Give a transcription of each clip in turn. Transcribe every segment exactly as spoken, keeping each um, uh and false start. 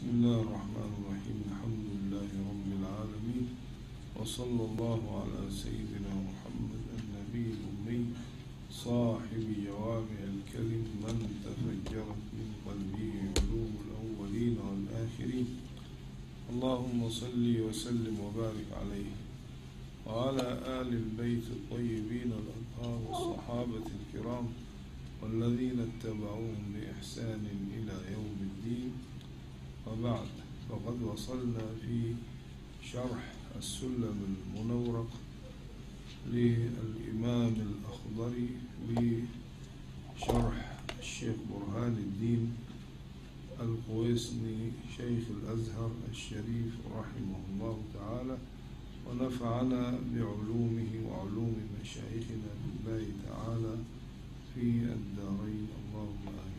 بسم الله الرحمن الرحيم. الحمد لله رب العالمين، وصلى الله على سيدنا محمد النبي الأمي صاحب جوامع الكلم من تفجرت من قلبه علوم الأولين والآخرين. اللهم صل وسلم وبارك عليه وعلى آل البيت الطيبين الأطهار والصحابة الكرام والذين اتبعوهم بإحسان إلى يوم الدين. وبعد، فقد وصلنا في شرح السلم المنورق للإمام الأخضري بشرح الشيخ برهان الدين القويسني شيخ الأزهر الشريف رحمه الله تعالى، ونفعنا بعلومه وعلوم مشايخنا بالله تعالى في الدارين، اللهم آمين.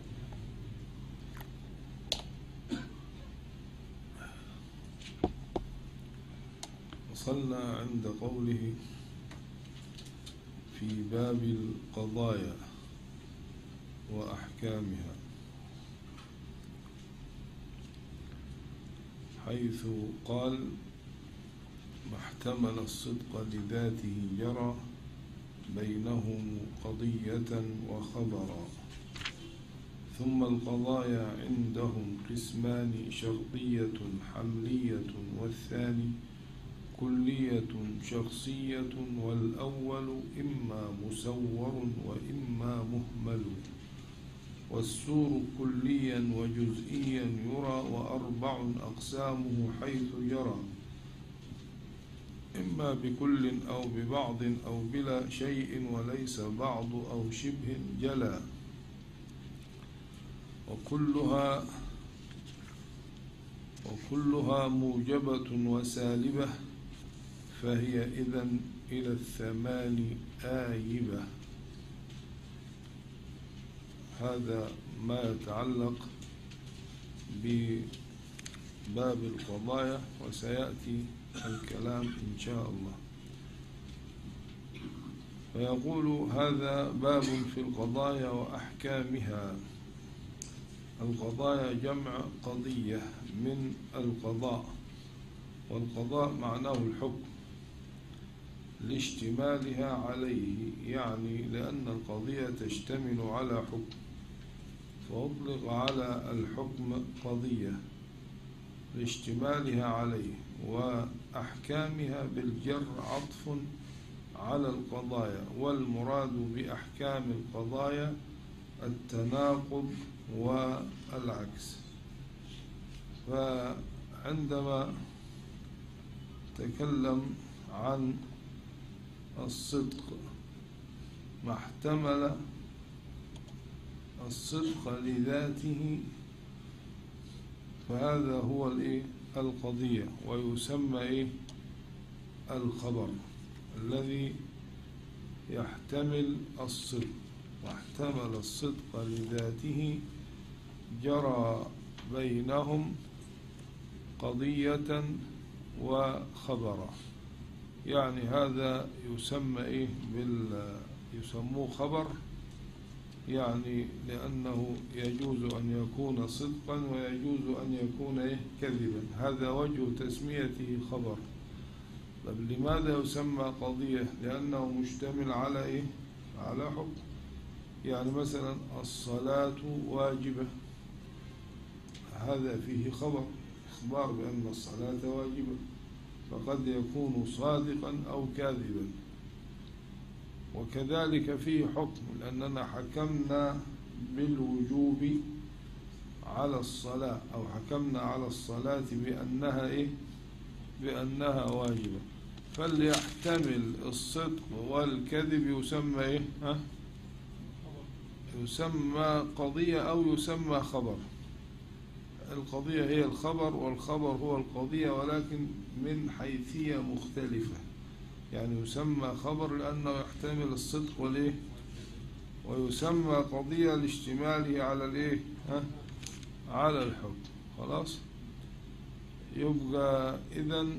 وصلنا عند قوله في باب القضايا وأحكامها، حيث قال: ما احتمل الصدق لذاته جرى بينهم قضية وخبرا. ثم القضايا عندهم قسمان: شرطية حملية، والثاني كلية شخصية، والأول إما مسور وإما مهمل. والسور كليا وجزئيا يرى، وأربع أقسامه حيث جرى: إما بكل أو ببعض أو بلا شيء، وليس بعض أو شبه جلا. وكلها وكلها موجبة وسالبة، فهي إذن إلى الثمان آيبة. هذا ما يتعلق بباب القضايا، وسيأتي الكلام إن شاء الله. فيقول: هذا باب في القضايا وأحكامها. القضايا جمع قضية من القضاء، والقضاء معناه الحكم لاشتمالها عليه، يعني لأن القضية تشتمل على حكم، فأطلق على الحكم قضية لاشتمالها عليه. وأحكامها بالجر عطف على القضايا، والمراد بأحكام القضايا التناقض والعكس. فعندما تكلم عن الصدق، ما احتمل الصدق لذاته، فهذا هو القضية، ويسمى إيه؟ الخبر الذي يحتمل الصدق. واحتمل الصدق لذاته جرى بينهم قضية وخبرا، يعني هذا يسمى إيه؟ بال يسموه خبر، يعني لأنه يجوز أن يكون صدقا ويجوز أن يكون إيه؟ كذبا. هذا وجه تسميته خبر. طب لماذا يسمى قضية؟ لأنه مشتمل على إيه؟ على حكم. يعني مثلا الصلاة واجبة، هذا فيه خبر، إخبار بأن الصلاة واجبة، فقد يكون صادقا أو كاذبا. وكذلك فيه حكم، لأننا حكمنا بالوجوب على الصلاة، أو حكمنا على الصلاة بأنها إيه؟ بأنها واجبة. فليحتمل الصدق والكذب يسمى إيه؟ ها؟ يسمى قضية أو يسمى خبر. القضية هي الخبر، والخبر هو القضية، ولكن من حيثية مختلفة. يعني يسمى خبر لأنه يحتمل الصدق والإيه؟ ويسمى قضية لاشتماله على الإيه؟ ها؟ على الحكم. خلاص؟ يبقى إذن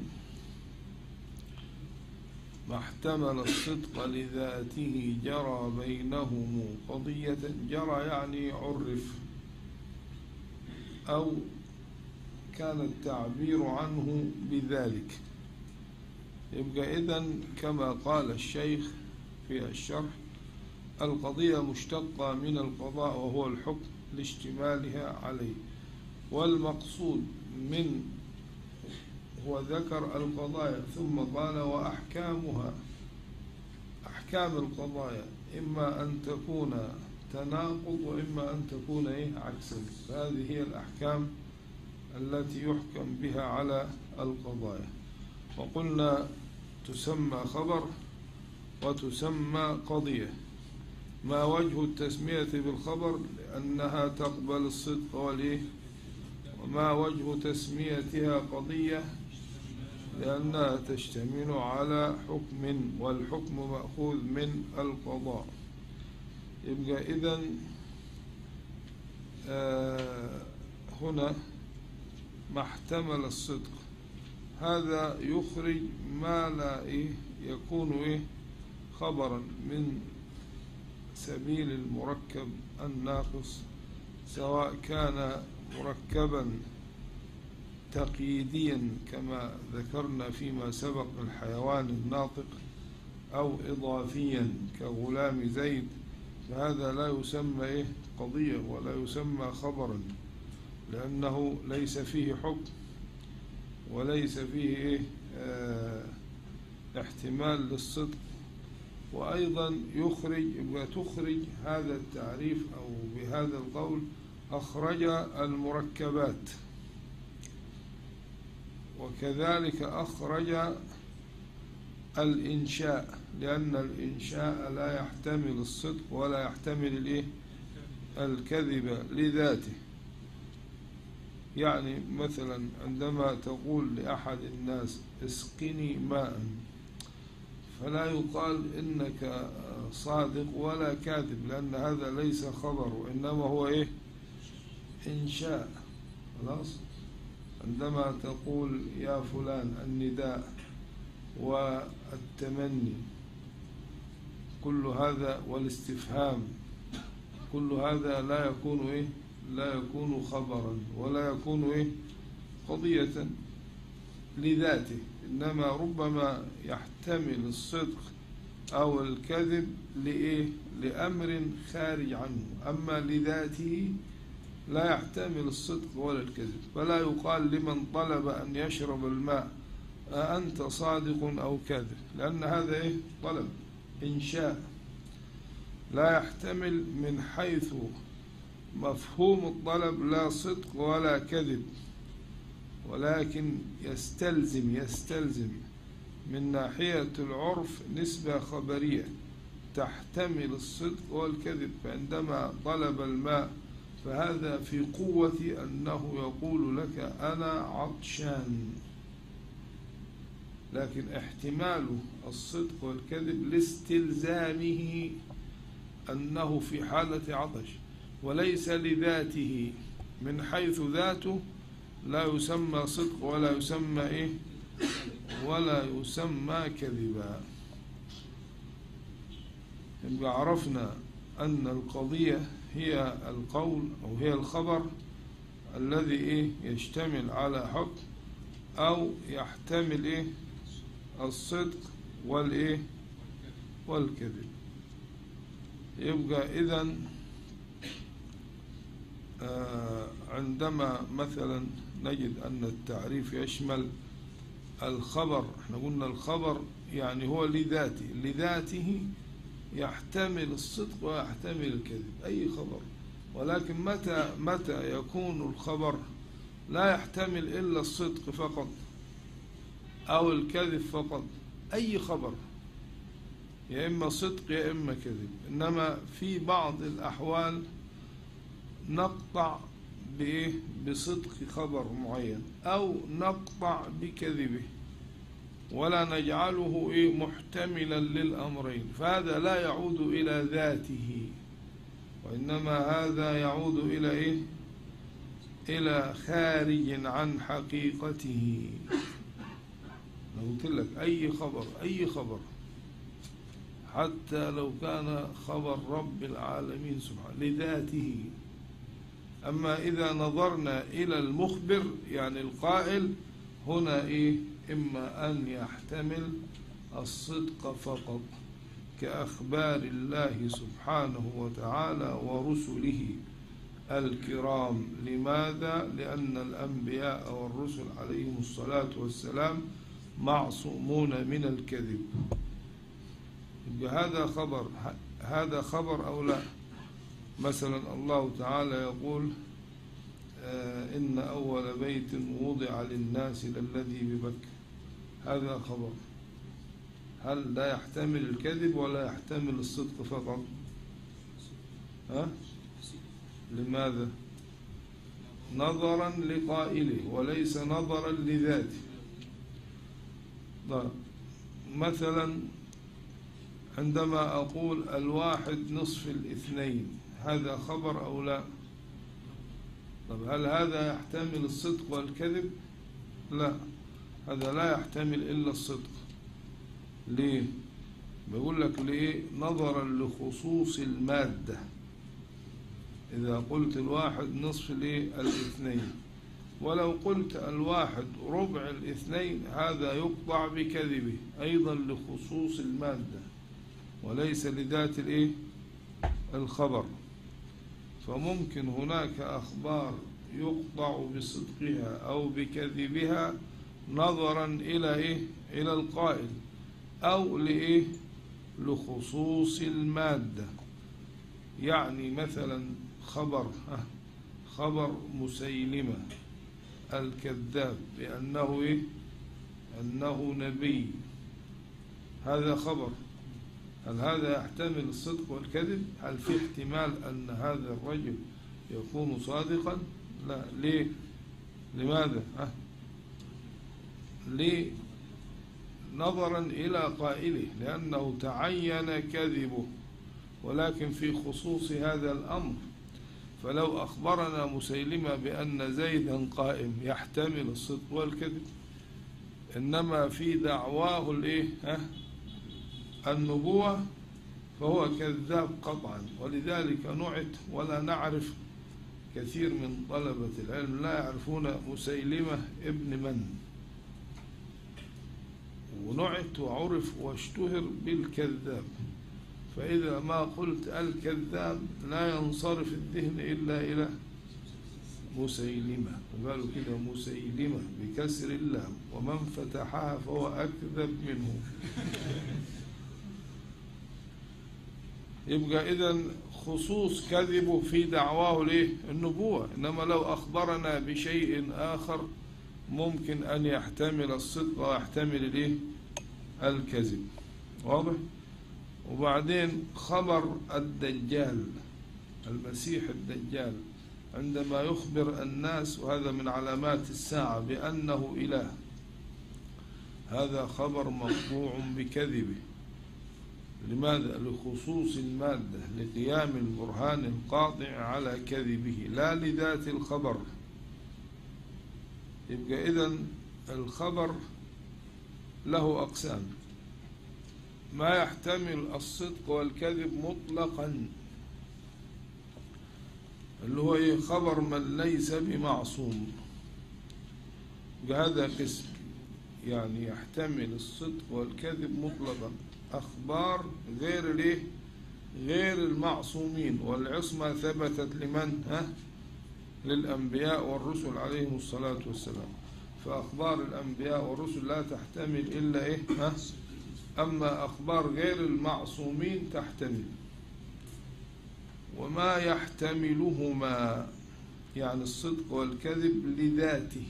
ما احتمل الصدق لذاته جرى بينهم قضية. جرى يعني عرف، أو كان التعبير عنه بذلك. يبقى إذن كما قال الشيخ في الشرح: القضية مشتقة من القضاء وهو الحكم لاشتمالها عليه، والمقصود من هو ذكر القضايا ثم قال وأحكامها. أحكام القضايا إما أن تكون تناقض وإما أن تكون إيه عكسا. هذه هي الأحكام التي يحكم بها على القضايا. وقلنا تسمى خبر وتسمى قضية. ما وجه التسمية بالخبر؟ لأنها تقبل الصدق والإيه. وما وجه تسميتها قضية؟ لأنها تشتمل على حكم، والحكم مأخوذ من القضاء. يبقى إذن آه هنا ما احتمل الصدق هذا يخرج ما لا إيه يكون إيه خبرا من سبيل المركب الناقص، سواء كان مركبا تقييديا كما ذكرنا فيما سبق الحيوان الناطق، أو إضافيا كغلام زيد، فهذا لا يسمى إيه قضية ولا يسمى خبرا، لأنه ليس فيه حكم وليس فيه إيه آه احتمال للصدق. وأيضا يخرج يبقى تخرج هذا التعريف أو بهذا القول أخرج المركبات، وكذلك أخرج الإنشاء، لأن الإنشاء لا يحتمل الصدق ولا يحتمل الإيه الكذب لذاته. يعني مثلا عندما تقول لأحد الناس اسقني ماء، فلا يقال إنك صادق ولا كاذب، لأن هذا ليس خبر وإنما هو إيه إنشاء. خلاص. عندما تقول يا فلان النداء والتمني كل هذا والاستفهام كل هذا لا يكون إيه لا يكون خبرا ولا يكون إيه قضية لذاته، إنما ربما يحتمل الصدق أو الكذب لإيه لأمر خارج عنه، أما لذاته لا يحتمل الصدق ولا الكذب. فلا يقال لمن طلب أن يشرب الماء أنت صادق أو كاذب، لأن هذا إيه طلب إنشاء لا يحتمل من حيث مفهوم الطلب لا صدق ولا كذب، ولكن يستلزم يستلزم من ناحية العرف نسبة خبرية تحتمل الصدق والكذب. فعندما طلب الماء فهذا في قوة أنه يقول لك أنا عطشان، لكن احتمال الصدق والكذب لاستلزامه أنه في حالة عطش وليس لذاته. من حيث ذاته لا يسمى صدق ولا يسمى إيه ولا يسمى كذبا. يبقى عرفنا أن القضية هي القول أو هي الخبر الذي إيه يشتمل على حكم أو يحتمل إيه الصدق والإيه والكذب. يبقى إذن آه عندما مثلا نجد أن التعريف يشمل الخبر، احنا قلنا الخبر يعني هو لذاته لذاته يحتمل الصدق ويحتمل الكذب أي خبر، ولكن متى متى يكون الخبر لا يحتمل إلا الصدق فقط أو الكذب فقط، أي خبر يا إما صدق يا إما كذب. إنما في بعض الأحوال نقطع بصدق خبر معين أو نقطع بكذبه ولا نجعله إيه محتملا للأمرين، فهذا لا يعود إلى ذاته وإنما هذا يعود إلى إيه إلى خارج عن حقيقته. لو قلت لك أي خبر أي خبر حتى لو كان خبر رب العالمين سبحانه لذاته أما إذا نظرنا إلى المخبر يعني القائل هنا إيه؟ إما أن يحتمل الصدق فقط كأخبار الله سبحانه وتعالى ورسله الكرام. لماذا؟ لأن الأنبياء والرسل عليهم الصلاة والسلام معصومون من الكذب. هذا خبر، هذا خبر أو لا؟ مثلا الله تعالى يقول آه إن أول بيت وضع للناس للذي ببكر، هذا خبر. هل لا يحتمل الكذب ولا يحتمل الصدق فقط؟ ها؟ لماذا؟ نظرا لقائله وليس نظرا لذاته. طيب مثلا عندما أقول الواحد نصف الاثنين، هذا خبر أو لا؟ طب هل هذا يحتمل الصدق والكذب؟ لا، هذا لا يحتمل إلا الصدق. ليه؟ بقول لك ليه؟ نظرا لخصوص المادة. إذا قلت الواحد نصف الاثنين، ولو قلت الواحد ربع الاثنين، هذا يقطع بكذبه أيضا لخصوص المادة وليس لذات الايه الخبر. فممكن هناك أخبار يقطع بصدقها أو بكذبها نظرا إلى إيه؟ إلى القائل، أو لإيه؟ لخصوص المادة. يعني مثلا خبر خبر مسيلمة الكذاب بأنه إيه؟ أنه نبي، هذا خبر. هل هذا يحتمل الصدق والكذب؟ هل في احتمال أن هذا الرجل يكون صادقا؟ لا. ليه؟ لماذا؟ أه؟ ليه؟ نظرا إلى قائله، لأنه تعين كذبه، ولكن في خصوص هذا الأمر. فلو أخبرنا مسيلمة بأن زيدا قائم يحتمل الصدق والكذب، إنما في دعواه الإيه؟ ها؟ النبوة، فهو كذاب قطعا. ولذلك نعت، ولا نعرف كثير من طلبة العلم لا يعرفون مسيلمة ابن من، ونعت وعرف واشتهر بالكذاب. فإذا ما قلت الكذاب لا ينصرف الذهن إلا إلى مسيلمة، وقالوا كده مسيلمة بكسر اللام، ومن فتحها فهو أكذب منه. يبقى إذن خصوص كذبه في دعواه ليه النبوة. إنما لو أخبرنا بشيء آخر ممكن أن يحتمل الصدق ويحتمل ليه الكذب. واضح؟ وبعدين خبر الدجال، المسيح الدجال، عندما يخبر الناس، وهذا من علامات الساعة، بأنه إله، هذا خبر مقطوع بكذبه. لماذا؟ لخصوص المادة، لقيام البرهان القاطع على كذبه، لا لذات الخبر. يبقى إذن الخبر له أقسام: ما يحتمل الصدق والكذب مطلقا، اللي هو خبر من ليس بمعصوم، هذا قسم، يعني يحتمل الصدق والكذب مطلقا. أخبار غير ليه غير المعصومين، والعصمة ثبتت لمن؟ ها؟ للأنبياء والرسل عليهم الصلاة والسلام. فأخبار الأنبياء والرسل لا تحتمل إلا إيه؟ ها؟ أما أخبار غير المعصومين تحتمل. وما يحتملهما يعني الصدق والكذب لذاته،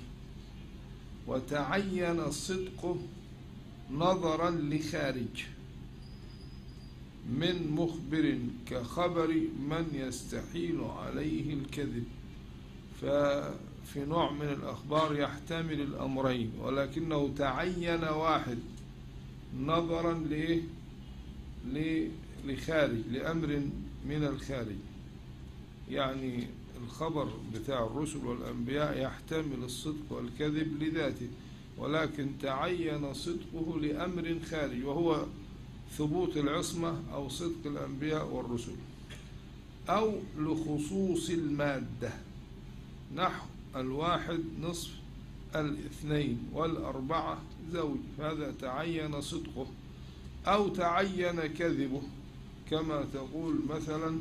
وتعين الصدق نظرا لخارج من مخبر كخبر من يستحيل عليه الكذب. ففي نوع من الأخبار يحتمل الأمرين، ولكنه تعين واحد نظرا لإيه؟ لخارج، لأمر من الخارج. يعني الخبر بتاع الرسل والأنبياء يحتمل الصدق والكذب لذاته، ولكن تعين صدقه لأمر خارج، وهو ثبوت العصمة أو صدق الأنبياء والرسل، أو لخصوص المادة. نحو الواحد نصف الاثنين والأربعة زوج، هذا تعين صدقه أو تعين كذبه، كما تقول مثلا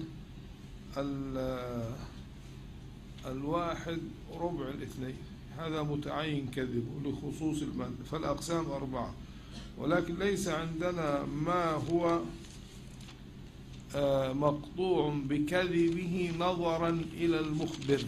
الواحد ربع الاثنين، هذا متعين كذبه لخصوص المادة. فالأقسام أربعة، ولكن ليس عندنا ما هو مقطوع بكذبه نظرا إلى المخبر.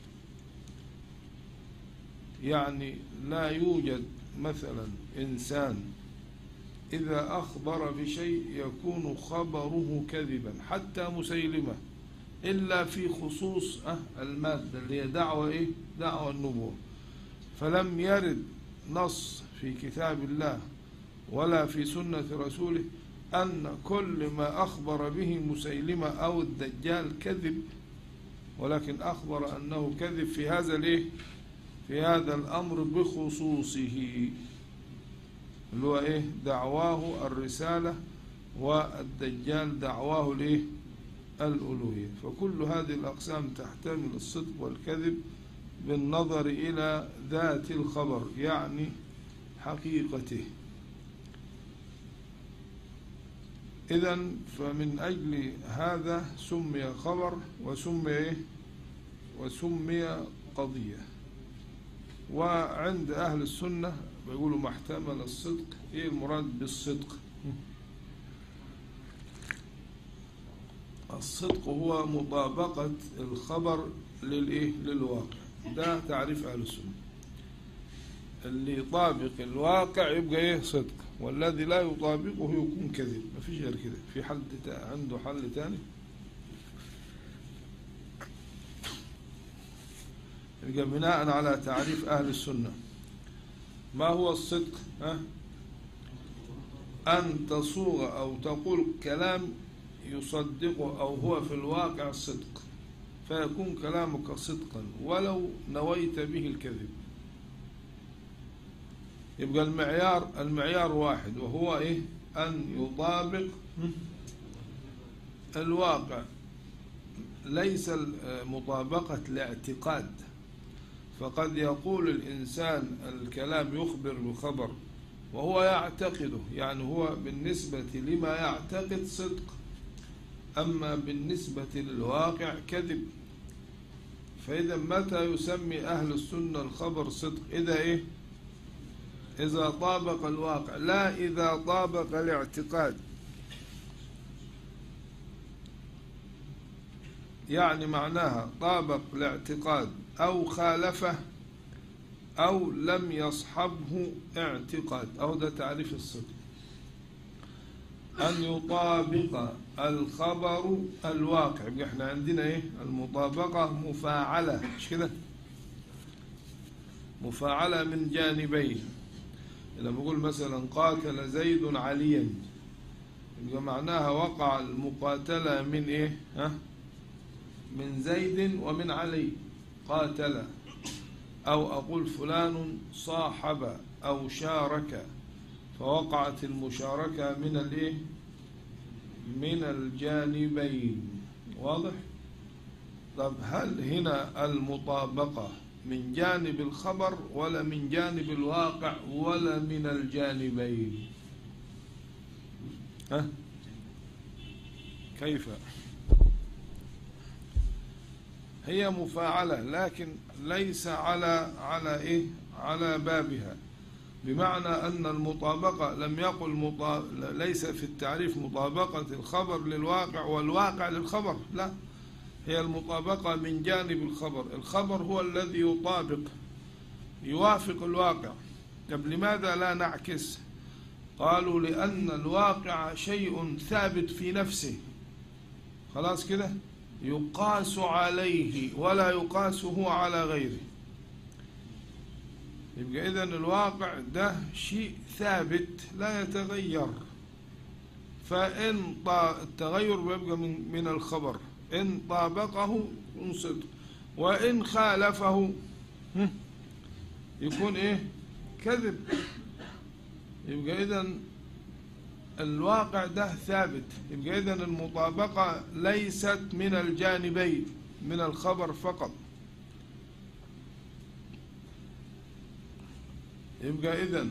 يعني لا يوجد مثلا إنسان إذا أخبر بشيء يكون خبره كذبا حتى مسيلمة، إلا في خصوص المادة اللي هي دعوة إيه؟ دعوة النبوة. فلم يرد نص في كتاب الله ولا في سنة رسوله أن كل ما أخبر به مسيلمة أو الدجال كذب، ولكن أخبر أنه كذب في هذا الإيه؟ في هذا الأمر بخصوصه، اللي هو إيه؟ دعواه الرسالة، والدجال دعواه الإيه؟ الألوهية. فكل هذه الأقسام تحتمل الصدق والكذب بالنظر إلى ذات الخبر، يعني حقيقته. إذن فمن أجل هذا سمي خبر وسمي إيه؟ وسمي قضية. وعند أهل السنة بيقولوا ما احتمل الصدق. إيه المراد بالصدق؟ الصدق هو مطابقة الخبر للإيه؟ للواقع. ده تعريف أهل السنة. اللي يطابق الواقع يبقى إيه؟ صدق، والذي لا يطابقه يكون كذب. ما فيش غير كده. في حل عنده حل تاني؟ يبقى بناء على تعريف أهل السنة ما هو الصدق؟ ها؟ أن تصوغ أو تقول كلام يصدقه أو هو في الواقع صدق، فيكون كلامك صدقا ولو نويت به الكذب. يبقى المعيار المعيار واحد، وهو إيه؟ أن يطابق الواقع، ليس مطابقة الاعتقاد. فقد يقول الإنسان الكلام يخبر بخبر وهو يعتقده، يعني هو بالنسبة لما يعتقد صدق، أما بالنسبة للواقع كذب. فإذا متى يسمي أهل السنة الخبر صدق؟ إذا إيه؟ إذا طابق الواقع، لا إذا طابق الاعتقاد. يعني معناها طابق الاعتقاد أو خالفه أو لم يصحبه اعتقاد، أو ده تعريف الصدق. أن يطابق الخبر الواقع. يبقى احنا عندنا ايه؟ المطابقة مفاعلة، مش كده؟ مفاعلة من جانبين. لما بقول مثلا قاتل زيد عليا، يبقى معناها وقع المقاتلة من ايه؟ ها؟ من زيد ومن علي قاتل. أو أقول فلان صاحب أو شارك، فوقعت المشاركة من الايه؟ من الجانبين. واضح؟ طب هل هنا المطابقة من جانب الخبر ولا من جانب الواقع ولا من الجانبين؟ ها؟ كيف؟ هي مفاعلة، لكن ليس على على ايه؟ على بابها. بمعنى أن المطابقة لم يقل مطا... ليس في التعريف مطابقة الخبر للواقع والواقع للخبر، لا، هي المطابقة من جانب الخبر. الخبر هو الذي يطابق يوافق الواقع. طب لماذا لا نعكس؟ قالوا لأن الواقع شيء ثابت في نفسه، خلاص كده، يقاس عليه ولا يقاس هو على غيره. يبقى إذن الواقع ده شيء ثابت لا يتغير، فإن التغير بيبقى من, من الخبر. إن طابقه يكون صدق، وإن خالفه يكون إيه؟ كذب. يبقى إذن الواقع ده ثابت. يبقى إذن المطابقة ليست من الجانبين، من الخبر فقط. يبقى إذن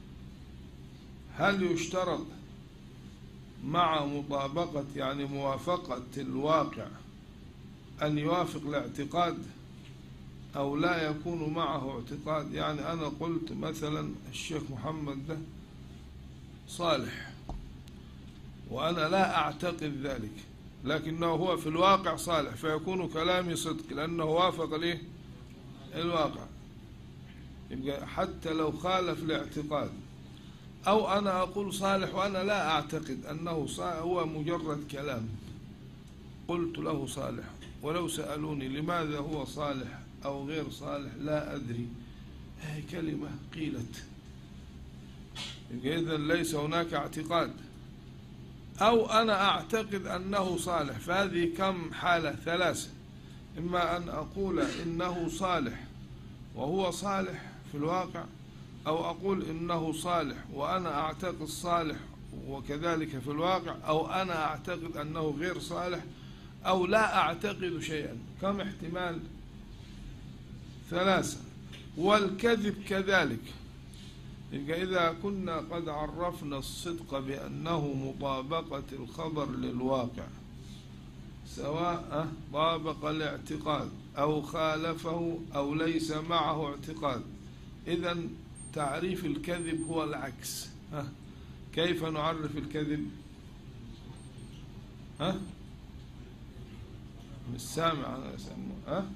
هل يشترط مع مطابقة يعني موافقة الواقع أن يوافق الاعتقاد أو لا يكون معه اعتقاد؟ يعني أنا قلت مثلا الشيخ محمد ده صالح وأنا لا أعتقد ذلك، لكنه هو في الواقع صالح، فيكون كلامي صدق لأنه وافق ليه الواقع. يبقى حتى لو خالف الاعتقاد، أو أنا أقول صالح وأنا لا أعتقد أنه صالح، هو مجرد كلام قلت له صالح، ولو سألوني لماذا هو صالح أو غير صالح لا أدري، هي كلمة قيلت. يبقى إذن ليس هناك اعتقاد، أو أنا أعتقد أنه صالح، فهذه كم حالة؟ ثلاثة. إما أن أقول إنه صالح وهو صالح في الواقع، أو أقول إنه صالح وأنا أعتقد صالح وكذلك في الواقع، أو أنا أعتقد أنه غير صالح أو لا أعتقد شيئا. كم احتمال؟ ثلاثة. والكذب كذلك. يبقى إذا كنا قد عرفنا الصدق بأنه مطابقة الخبر للواقع، سواء طابق الاعتقاد أو خالفه أو ليس معه اعتقاد، إذن تعريف الكذب هو العكس. ها كيف نعرف الكذب؟ ها مش سامع أنا سمع. ها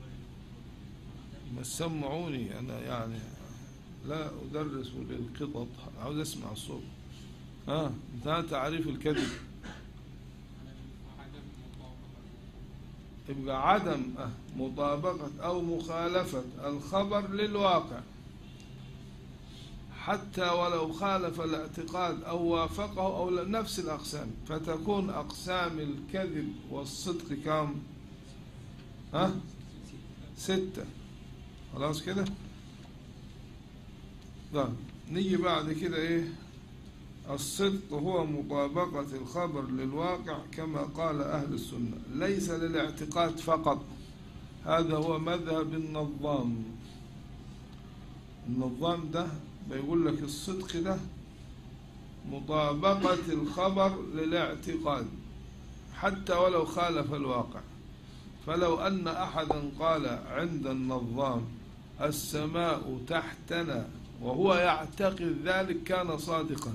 ما سمعوني أنا، يعني لا أدرس للقطط، عاوز أسمع الصوت. ها انتهى تعريف الكذب. يبقى عدم مطابقة أو مخالفة الخبر للواقع، حتى ولو خالف الاعتقاد أو وافقه أو نفس الأقسام، فتكون أقسام الكذب والصدق كم؟ ها ستة. خلاص كده. طيب نيجي بعد كده إيه؟ الصدق هو مطابقة الخبر للواقع كما قال أهل السنة، ليس للاعتقاد فقط. هذا هو مذهب النظام. النظام ده بيقول لك الصدق ده مطابقة الخبر للاعتقاد حتى ولو خالف الواقع. فلو أن أحدا قال عند النظام السماء تحتنا وهو يعتقد ذلك كان صادقا.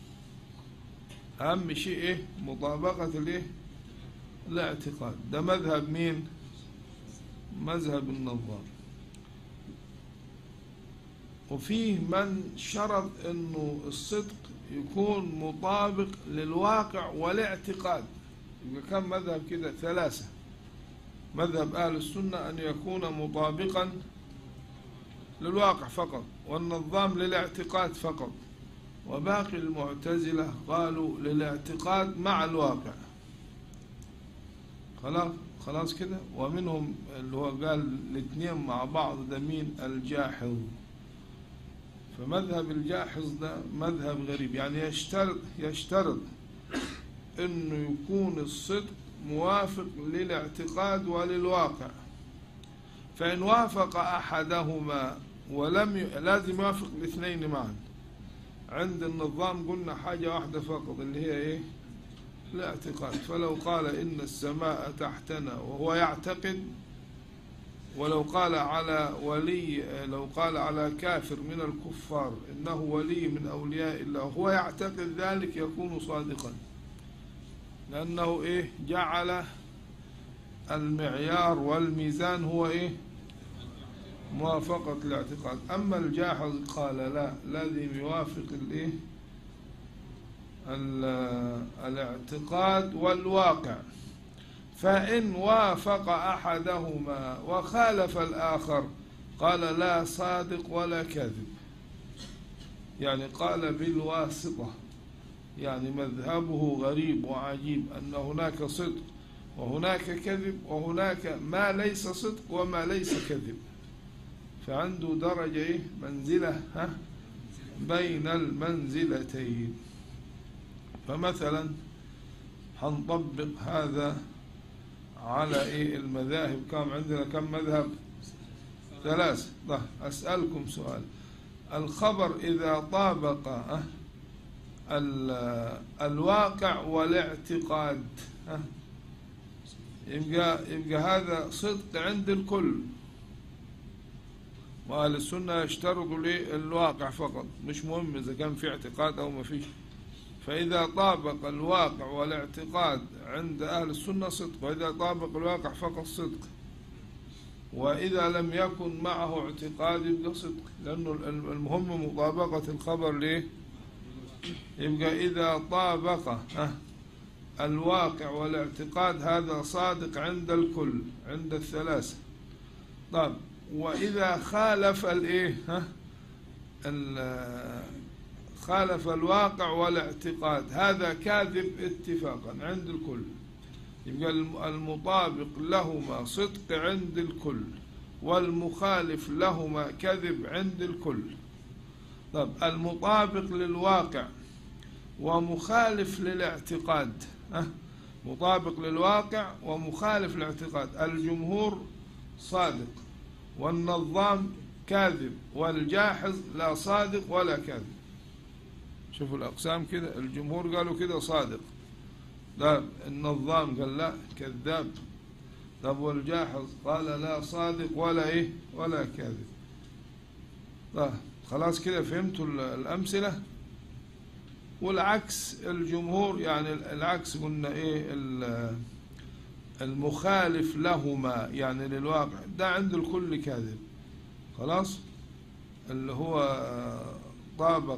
أهم شيء إيه؟ مطابقة الإيه؟ الاعتقاد. ده مذهب مين؟ مذهب النظام. وفيه من شرط إنه الصدق يكون مطابق للواقع والاعتقاد. يبقى كم مذهب كده؟ ثلاثة. مذهب أهل السنة أن يكون مطابقا للواقع فقط، والنظام للاعتقاد فقط، وباقي المعتزلة قالوا للاعتقاد مع الواقع. خلاص خلاص كده. ومنهم اللي هو قال الاثنين مع بعض، ده مين؟ الجاحظ. فمذهب الجاحظ ده مذهب غريب، يعني يشترط يشترط انه يكون الصدق موافق للاعتقاد وللواقع، فإن وافق أحدهما ولم ي... لازم يوافق الاثنين معا. عند النظام قلنا حاجة واحدة فقط اللي هي إيه؟ الاعتقاد. فلو قال إن السماء تحتنا وهو يعتقد، ولو قال على ولي، لو قال على كافر من الكفار إنه ولي من أولياء الله وهو يعتقد ذلك يكون صادقا، لأنه إيه؟ جعل المعيار والميزان هو إيه؟ موافقة الاعتقاد. أما الجاحظ قال لا، لازم يوافق الإيه؟ الاعتقاد والواقع. فإن وافق أحدهما وخالف الآخر قال لا صادق ولا كذب، يعني قال بالواسطة. يعني مذهبه غريب وعجيب، أن هناك صدق وهناك كذب وهناك ما ليس صدق وما ليس كذب. فعنده درجة إيه؟ منزلة ها بين المنزلتين. فمثلا هنطبق هذا على إيه؟ المذاهب. كم عندنا؟ كم مذهب؟ ثلاثة. طيب أسألكم سؤال، الخبر إذا طابق الواقع والاعتقاد يبقى, يبقى هذا صدق عند الكل. وأهل السنة يشترطوا للواقع فقط، مش مهم إذا كان في اعتقاد أو ما فيش. فإذا طابق الواقع والاعتقاد عند أهل السنة صدق، وإذا طابق الواقع فقط صدق. وإذا لم يكن معه اعتقاد يبقى صدق، لأنه المهم مطابقة الخبر ليه. يبقى إذا طابق الواقع والاعتقاد هذا صادق عند الكل، عند الثلاثة. طيب وإذا خالف الإيه ها خالف الواقع والاعتقاد هذا كاذب اتفاقا عند الكل. يبقى المطابق لهما صدق عند الكل، والمخالف لهما كذب عند الكل. طب المطابق للواقع ومخالف للاعتقاد، أه؟ مطابق للواقع ومخالف للاعتقاد، الجمهور صادق والنظام كاذب والجاحظ لا صادق ولا كاذب. شوفوا الأقسام كده، الجمهور قالوا كده صادق، طب النظام قال لا كذاب، طب والجاحظ قال لا صادق ولا إيه ولا كاذب. طب خلاص كده فهمتوا الأمثلة. والعكس الجمهور يعني العكس قلنا إيه المخالف لهما يعني للواقع ده عند الكل كاذب. خلاص اللي هو طابق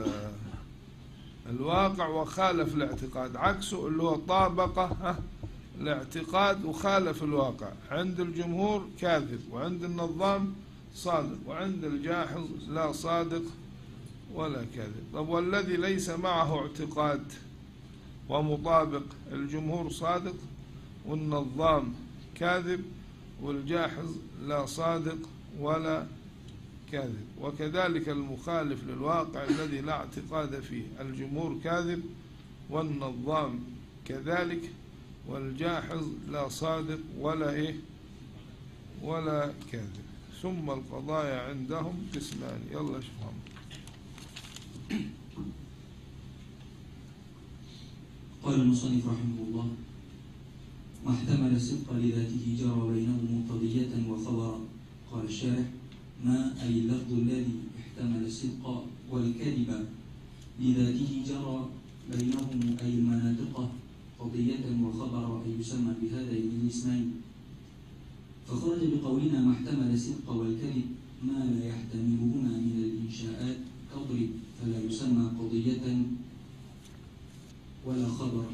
الواقع وخالف الاعتقاد، عكسه اللي هو طابق الاعتقاد وخالف الواقع، عند الجمهور كاذب، وعند النظام صادق، وعند الجاحظ لا صادق ولا كاذب. طب والذي ليس معه اعتقاد ومطابق، الجمهور صادق والنظام كاذب والجاحظ لا صادق ولا كاذب. وكذلك المخالف للواقع الذي لا اعتقاد فيه، الجمهور كاذب والنظام كذلك والجاحظ لا صادق ولا إيه ولا كاذب. ثم القضايا عندهم قسمان. يلا شوفهم. قال المصنف رحمه الله: ما احتمل الصدق لذاته جرى بينهم قضية وخبرا. قال الشارح: ما أي اللفظ الذي احتمل الصدق والكذب لذاته جرى بينهم أي المناطق قضية وخبرا، أي يسمى بهذين الاسمين. فخرج بقولنا ما احتمل الصدق والكذب ما لا يحتملهما من الإنشاءات كاضرب، فلا يسمى قضية ولا خبرا.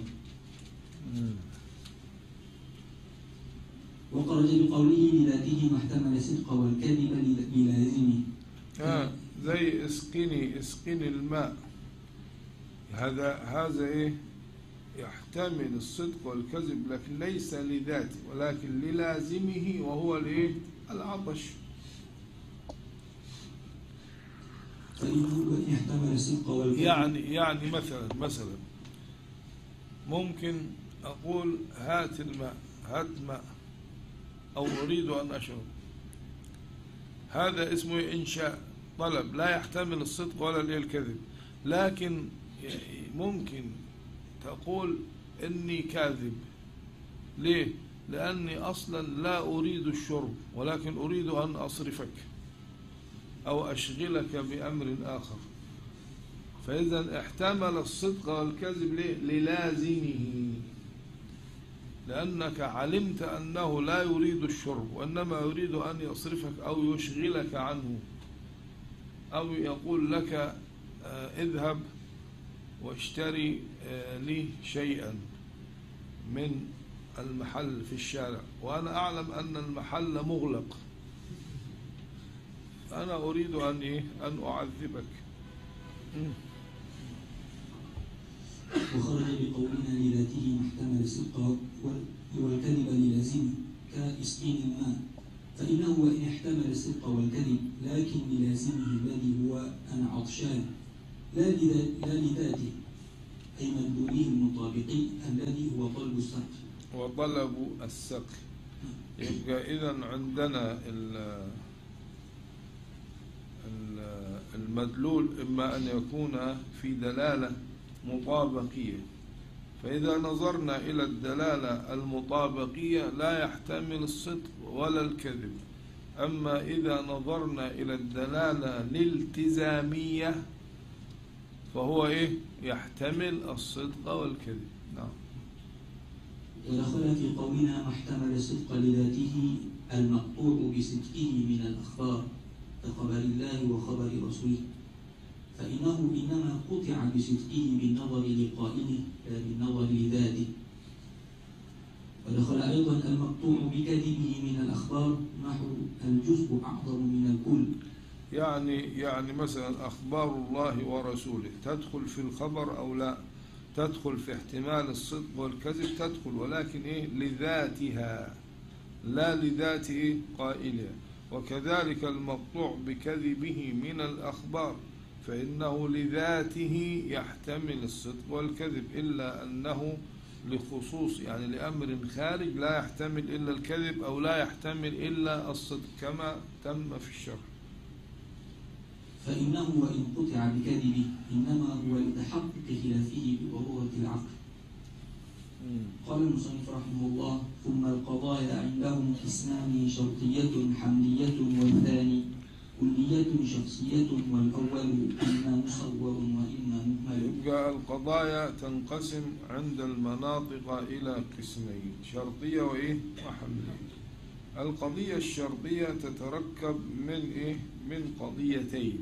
وخرج بقوله لذاته ما احتمل الصدق والكذب بلازمه. آه زي اسقني اسقني الماء، هذا هذا ايه يحتمل الصدق والكذب لكن ليس لذاته ولكن للازمه وهو الايه العطش. فإنه يحتمل الصدق والكذب يعني يعني مثلا مثلا ممكن أقول هات الماء، هات ماء، أو أريد أن أشرب، هذا اسمه إنشاء طلب لا يحتمل الصدق ولا الكذب. لكن ممكن تقول إني كاذب، ليه؟ لأني أصلا لا أريد الشرب ولكن أريد أن أصرفك أو أشغلك بأمر آخر. فإذا احتمل الصدق والكذب ليه؟ للازمه، لأنك علمت أنه لا يريد الشرب وإنما يريد أن يصرفك أو يشغلك عنه، أو يقول لك اذهب واشتري لي شيئا من المحل في الشارع وأنا أعلم أن المحل مغلق، أنا أريد أن إيه أن أعذبك. وخرج بقولنا لذاته محتمل الصدق والكذب للازمه كاسقين الماء، فإنه وإن احتمل الصدق والكذب لكن للازمه الذي هو أنا عطشان لا لذاته، أي من دونه المطابق الذي هو طلب السقي. وطلب السقي. يبقى إذن عندنا المدلول إما أن يكون في دلالة مطابقية، فإذا نظرنا إلى الدلالة المطابقية لا يحتمل الصدق ولا الكذب. أما إذا نظرنا إلى الدلالة الالتزامية فهو إيه؟ يحتمل الصدق والكذب. نعم. ودخل في قولنا ما احتمل الصدق لذاته المقطوع بصدقه من الأخبار كخبر الله وخبر رسوله، فإنه إنما قطع بصدقه بالنظر لقائله لا بالنظر لذاته. ودخل أيضا المقطوع بكذبه من الأخبار نحو الجزء أعظم من الكل. يعني يعني مثلا أخبار الله ورسوله تدخل في الخبر أو لا؟ تدخل في احتمال الصدق والكذب، تدخل، ولكن إيه؟ لذاتها لا لذات إيه؟ قائلها. وكذلك المقطوع بكذبه من الأخبار فإنه لذاته يحتمل الصدق والكذب، إلا أنه لخصوص يعني لأمر خارج لا يحتمل إلا الكذب أو لا يحتمل إلا الصدق كما تم في الشرح. فإنه وإن قطع بكذبه إنما هو لتحقق خلافه بضرورة العقل. قال المصنف رحمه الله: ثم القضايا عندهم قسمان شرطية حملية، والثاني كلية شخصية، والأول إما مصور وإما مهمل. يبقى القضايا تنقسم عند المناطق إلى قسمين: شرطية وإيه؟ وحملية. القضية الشرطية تتركب من إيه؟ من قضيتين،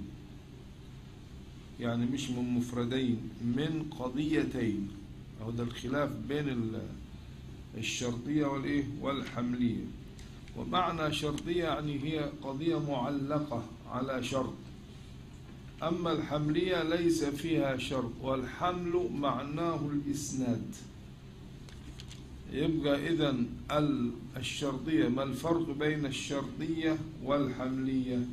يعني مش من مفردين، من قضيتين. هذا الخلاف بين الشرطية والإيه؟ والحملية. ومعنى شرطية يعني هي قضية معلقة على شرط، أما الحملية ليس فيها شرط، والحمل معناه الإسناد. يبقى إذن الشرطية، ما الفرق بين الشرطية والحملية؟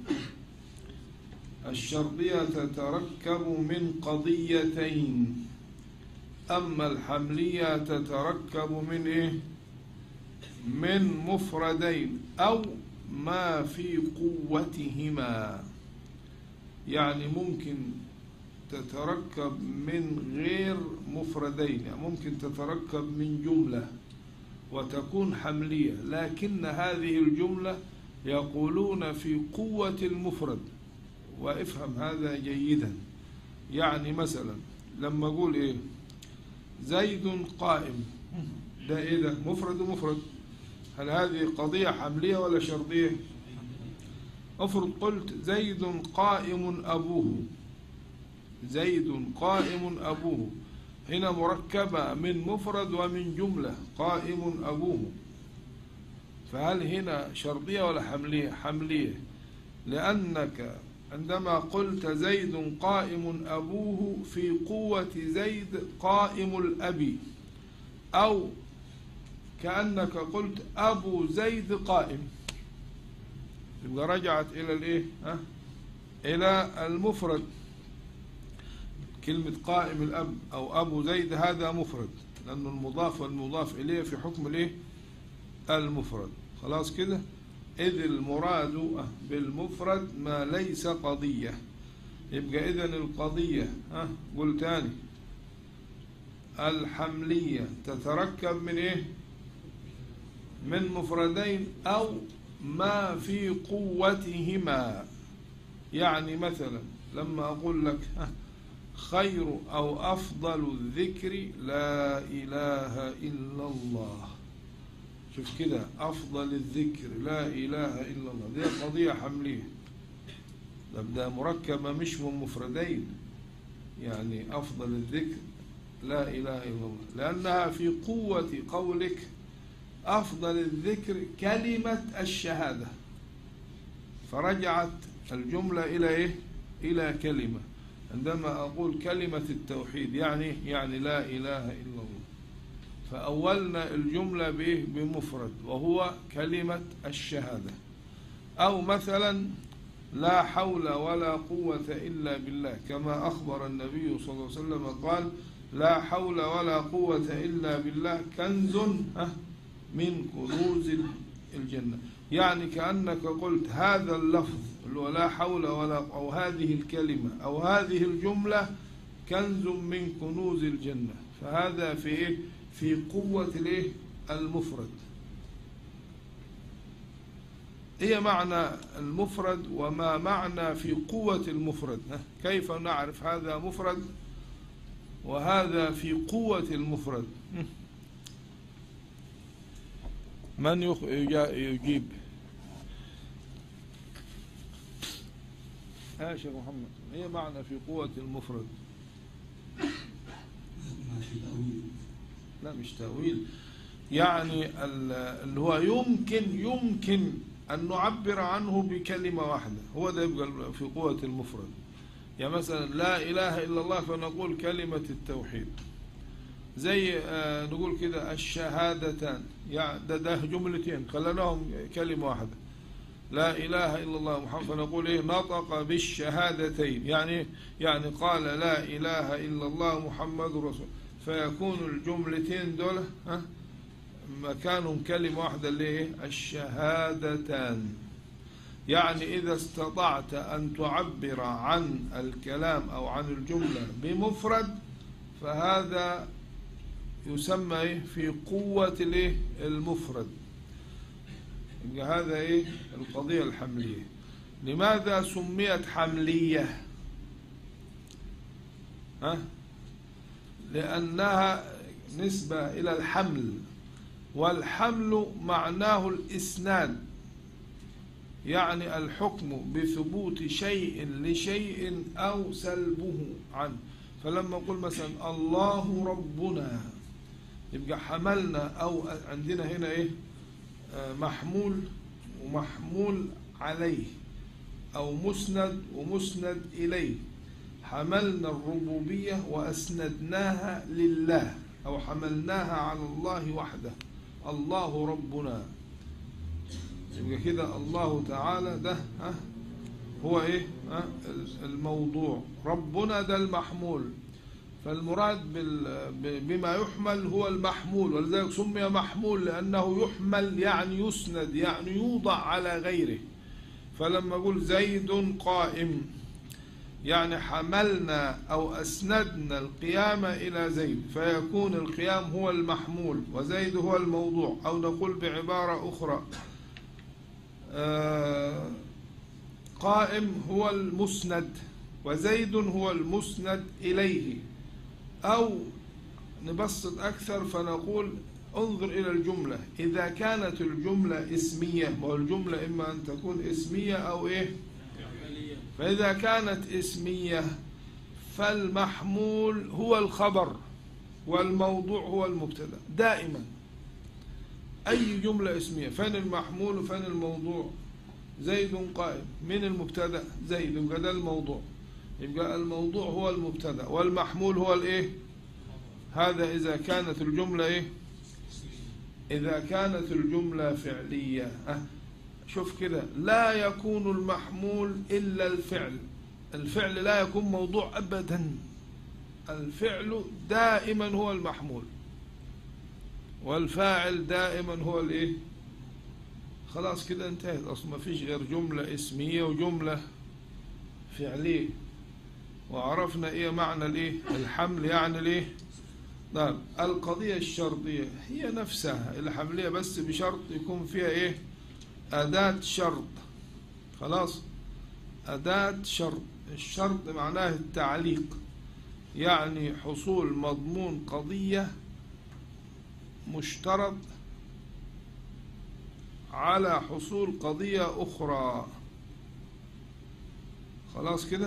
الشرطية تتركب من قضيتين، أما الحملية تتركب من إيه؟ من مفردين أو ما في قوتهما. يعني ممكن تتركب من غير مفردين، يعني ممكن تتركب من جملة وتكون حملية، لكن هذه الجملة يقولون في قوة المفرد. وافهم هذا جيدا. يعني مثلا لما أقول إيه؟ زيد قائم، ده إيه ده؟ مفرد ومفرد. هل هذه قضية حملية ولا شرطية؟ افرض قلت زيد قائم أبوه، زيد قائم أبوه، هنا مركبة من مفرد ومن جملة، قائم أبوه. فهل هنا شرطية ولا حملية؟ حملية، لأنك عندما قلت زيد قائم أبوه في قوة زيد قائم الأبي، أو كأنك قلت أبو زيد قائم، يبقى رجعت إلى الإيه؟ ها؟ إلى المفرد. كلمة قائم الأب أو أبو زيد هذا مفرد، لأنه المضاف والمضاف إليه في حكم الإيه؟ المفرد. خلاص كده؟ إذ المراد بالمفرد ما ليس قضية. يبقى إذن القضية، ها قل تاني، الحملية تتركب من إيه؟ من مفردين أو ما في قوتهما. يعني مثلا لما أقول لك خير أو أفضل الذكر لا إله إلا الله، شوف كده، أفضل الذكر لا إله إلا الله، دي قضية حملية، ده مركبة مش من مفردين. يعني أفضل الذكر لا إله إلا الله لأنها في قوة قولك أفضل الذكر كلمة الشهادة، فرجعت الجملة إلى إيه؟ إلى كلمة. عندما أقول كلمة التوحيد يعني يعني لا إله إلا الله، فأولنا الجملة بإيه؟ بمفرد وهو كلمة الشهادة. أو مثلا لا حول ولا قوة إلا بالله، كما أخبر النبي صلى الله عليه وسلم قال لا حول ولا قوة إلا بالله كنز من كنوز الجنة. يعني كأنك قلت هذا اللفظ اللي هو لا حول ولا قوة، أو هذه الكلمة أو هذه الجملة كنز من كنوز الجنة. فهذا في إيه؟ في قوة الإيه؟ المفرد. هي معنى المفرد وما معنى في قوة المفرد. كيف نعرف هذا مفرد وهذا في قوة المفرد؟ من يجيب؟ ها شيخ محمد، هي معنى في قوة المفرد. لا مش تأويل، يعني اللي هو يمكن يمكن أن نعبر عنه بكلمة واحدة، هو ده يبقى في قوة المفرد. يعني مثلا لا إله إلا الله فنقول كلمة التوحيد، زي آه نقول كده الشهادتان، يعني ده, ده جملتين خلناهم كلمة واحدة، لا إله إلا الله محمد فنقول إيه؟ نطق بالشهادتين، يعني يعني قال لا إله إلا الله محمد رسول، فيكون الجملتين دول ها مكانهم كلمة واحدة اللي هي الشهادتان. يعني إذا استطعت أن تعبر عن الكلام أو عن الجملة بمفرد فهذا يسمى إيه؟ في قوة الإيه؟ المفرد. هذا إيه؟ القضية الحملية. لماذا سميت حملية؟ ها؟ لأنها نسبة إلى الحمل، والحمل معناه الإسناد، يعني الحكم بثبوت شيء لشيء أو سلبه عنه. فلما نقول مثلا الله ربنا يبقى حملنا، أو عندنا هنا إيه؟ محمول ومحمول عليه، أو مسند ومسند إليه. حملنا الربوبية وأسندناها لله، أو حملناها على الله وحده، الله ربنا. يبقى كده الله تعالى ده ها هو إيه؟ ها الموضوع، ربنا ده المحمول. فالمراد بما يحمل هو المحمول، ولذلك سمي محمول لأنه يحمل يعني يسند، يعني يوضع على غيره. فلما أقول زيد قائم يعني حملنا أو أسندنا القيام إلى زيد، فيكون القيام هو المحمول وزيد هو الموضوع. أو نقول بعبارة أخرى آه قائم هو المسند وزيد هو المسند إليه. أو نبسط أكثر فنقول انظر إلى الجملة، إذا كانت الجملة اسمية، والجملة إما أن تكون اسمية أو إيه؟ فإذا كانت اسمية فالمحمول هو الخبر والموضوع هو المبتدأ دائما. أي جملة اسمية فين المحمول وفين الموضوع؟ زيد قائم، من المبتدأ؟ زيد، يبقى ده الموضوع. يبقى الموضوع هو المبتدأ والمحمول هو الإيه؟ هذا إذا كانت الجملة إيه؟ إذا كانت الجملة فعلية. أه شوف كده، لا يكون المحمول إلا الفعل، الفعل لا يكون موضوع أبدا، الفعل دائما هو المحمول والفاعل دائما هو الإيه؟ خلاص كده انتهت، أصلا ما فيش غير جملة اسمية وجملة فعلية. وعرفنا إيه معنى الإيه؟ الحمل يعني الإيه؟ نعم. القضية الشرطية هي نفسها الحملية، بس بشرط يكون فيها إيه؟ أداة شرط. خلاص، أداة شرط. الشرط معناه التعليق، يعني حصول مضمون قضية مشترط على حصول قضية أخرى. خلاص كده،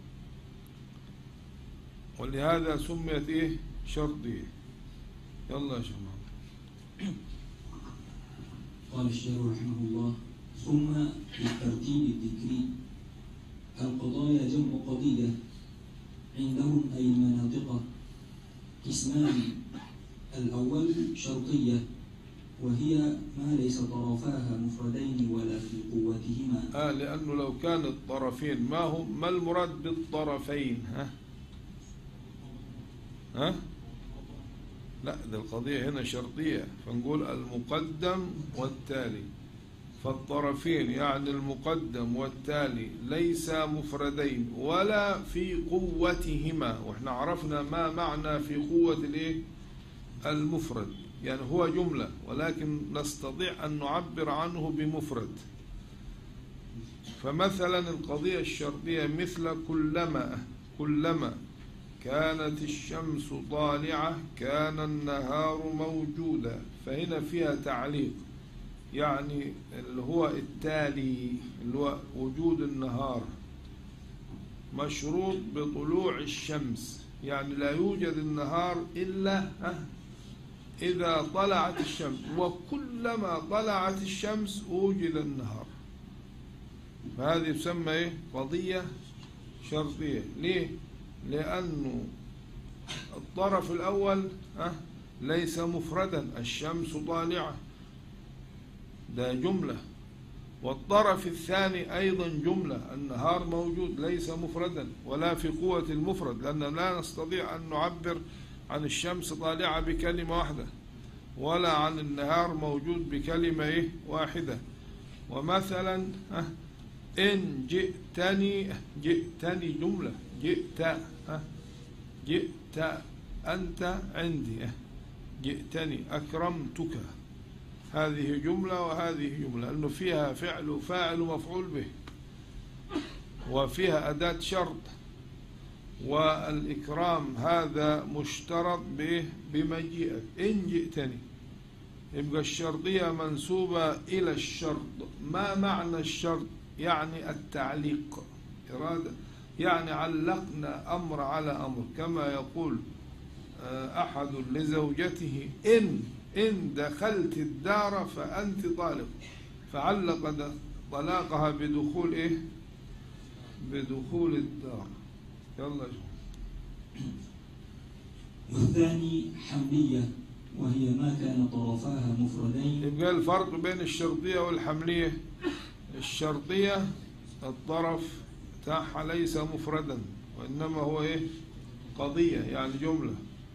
ولهذا سميت إيه؟ شرطية. يلا يا شيخ محمد. قال الشيخ رحمه الله: ثم بالترتيب الذكري القضايا جمع قضية عندهم أي المناطق قسمان: الأول شرطية وهي ما ليس طرفاها مفردين ولا في قوتهما. آه لأنه لو كان الطرفين ما هم، ما المراد بالطرفين؟ ها ها لا، ده القضية هنا شرطية، فنقول المقدم والتالي. فالطرفين يعني المقدم والتالي ليس مفردين ولا في قوتهما، واحنا عرفنا ما معنى في قوة الايه المفرد، يعني هو جملة ولكن نستطيع أن نعبر عنه بمفرد. فمثلا القضية الشرطية مثل كلما كلما كانت الشمس طالعة كان النهار موجودا، فهنا فيها تعليق، يعني اللي هو التالي اللي هو وجود النهار مشروط بطلوع الشمس، يعني لا يوجد النهار إلا إذا طلعت الشمس، وكلما طلعت الشمس وجد النهار. فهذه تسمى إيه؟ قضية شرطية. ليه؟ لأنه الطرف الأول أه ليس مفردا، الشمس طالعة ده جملة، والطرف الثاني أيضا جملة، النهار موجود ليس مفردا ولا في قوة المفرد، لأننا لا نستطيع أن نعبر عن الشمس طالعة بكلمة واحدة ولا عن النهار موجود بكلمة إيه واحدة. ومثلا أه إن جئتني، جئتني جملة، جئت أه جئت أنت عندي، جئتني أكرمتك، هذه جملة وهذه جملة، لأنه فيها فعل وفاعل ومفعول به، وفيها أداة شرط، والإكرام هذا مشترط به بمجيئك. إن جئتني يبقى الشرطية منسوبة إلى الشرط. ما معنى الشرط؟ يعني التعليق، إرادة، يعني علقنا أمر على أمر، كما يقول أحد لزوجته إن إن دخلت الدار فأنت طالق، فعلق طلاقها بدخول إيه؟ بدخول الدار. يلا. والثاني حملية، وهي ما كان طرفاها مفردين. يبقى الفرق بين الشرطية والحملية، الشرطية الطرف تاعها ليس مفردا وإنما هو إيه؟ قضية يعني جملة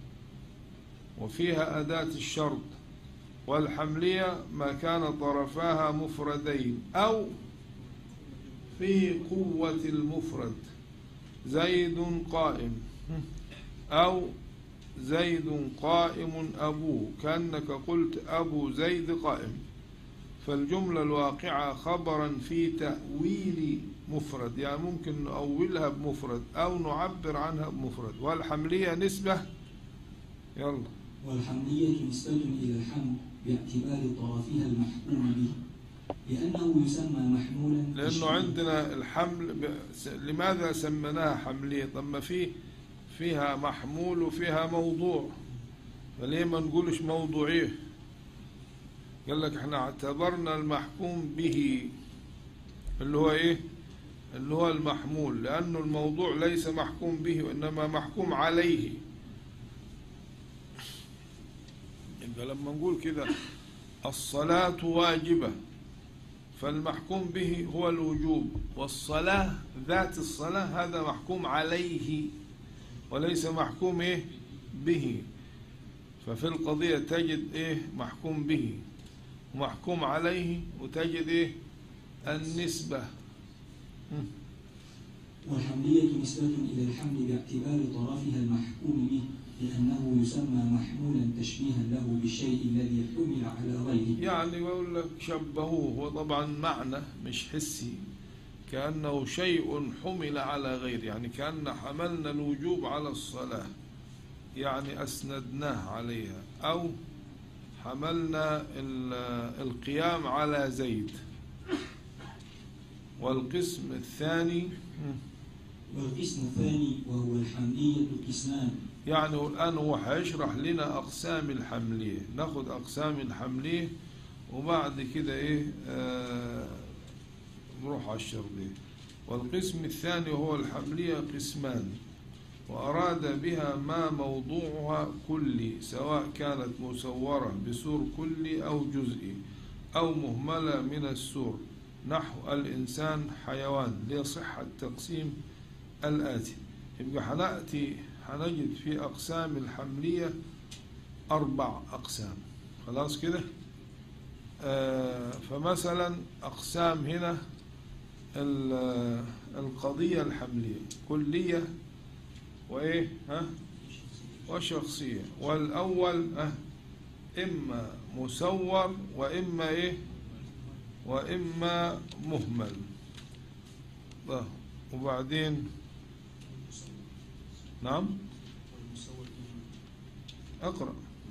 وفيها أداة الشرط. والحملية ما كان طرفاها مفردين أو في قوة المفرد، زيد قائم أو زيد قائم أبوه، كأنك قلت أبو زيد قائم. فالجملة الواقعة خبرا في تأويل مفرد، يعني ممكن نؤولها بمفرد أو نعبر عنها بمفرد. والحملية نسبة. يلا. والحملية نسبة إلى الحمل باعتبار طرفها المحكوم به، لأنه يسمى محمولا، لأنه عندنا الحمل ب... لماذا سمناها حملية؟ طب ما في فيها محمول وفيها موضوع، فليه ما نقولش موضوعيه؟ قال لك احنا اعتبرنا المحكوم به اللي هو ايه؟ اللي هو المحمول، لأنه الموضوع ليس محكوم به وإنما محكوم عليه. يبقى لما نقول كده الصلاة واجبة، فالمحكوم به هو الوجوب، والصلاة ذات الصلاة هذا محكوم عليه وليس محكوم إيه به. ففي القضية تجد إيه محكوم به ومحكوم عليه، وتجد إيه النسبة. والحملية نسبة إلى الحمل باعتبار طرفها المحكوم به، لأنه يسمى محمولا تشبيها له بالشيء الذي حمل على غيره. يعني بقول لك شبهوه، وطبعا معنى مش حسي، كأنه شيء حمل على غيره، يعني كأن حملنا الوجوب على الصلاة يعني أسندناه عليها، أو حملنا القيام على زيد. والقسم الثاني والقسم الثاني وهو الحملية قسمان. يعني الآن هو هيشرح لنا أقسام الحملية، ناخد أقسام الحملية وبعد كده إيه آه نروح على الشرطية. والقسم الثاني هو الحملية قسمان، وأراد بها ما موضوعها كلي، سواء كانت مسورة بسور كلي أو جزئي أو مهملة من السور، نحو الإنسان حيوان، ليصح التقسيم الآتي. يبقى حنأتي حنجد في أقسام الحملية أربع أقسام. خلاص كده؟ آه فمثلا أقسام هنا القضية الحملية كلية وإيه ها وشخصية، والأول أه إما مسور وإما إيه وإما مهمل. ده وبعدين نعم أقرأ.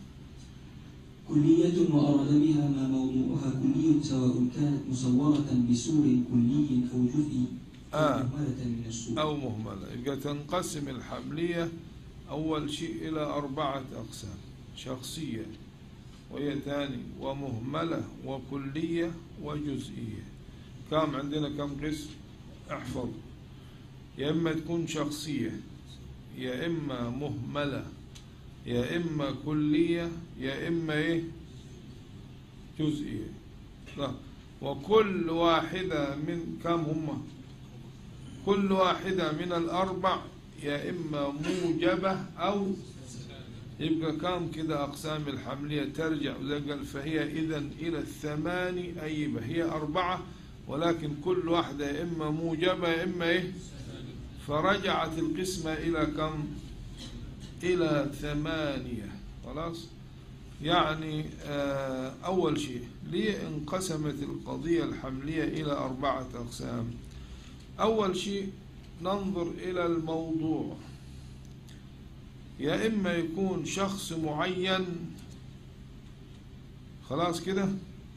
كلية وأراد بها ما موضوعها كلي سواء كانت مصورة بسور كلي أو جزئي آه مهملة من السور أو مهملة. يبقى تنقسم الحملية أول شيء إلى أربعة أقسام: شخصية وهي ثاني ومهملة وكلية وجزئية. كم عندنا كم قسم؟ احفظ: يا إما تكون شخصية، يا إما مهملة، يا إما كلية، يا إما إيه جزئية. لا. وكل واحدة من كم هم؟ كل واحدة من الأربع يا إما موجبة أو يبقى كام كده أقسام الحملية ترجع لقل فهي إذن إلى الثماني. أي هي أربعة ولكن كل واحدة يا إما موجبة يا إما إيه، فرجعت القسمة إلى كم؟ إلى ثمانية. خلاص. يعني أول شيء ليه انقسمت القضية الحملية إلى أربعة أقسام؟ أول شيء ننظر إلى الموضوع، يا إما يكون شخص معين، خلاص كده،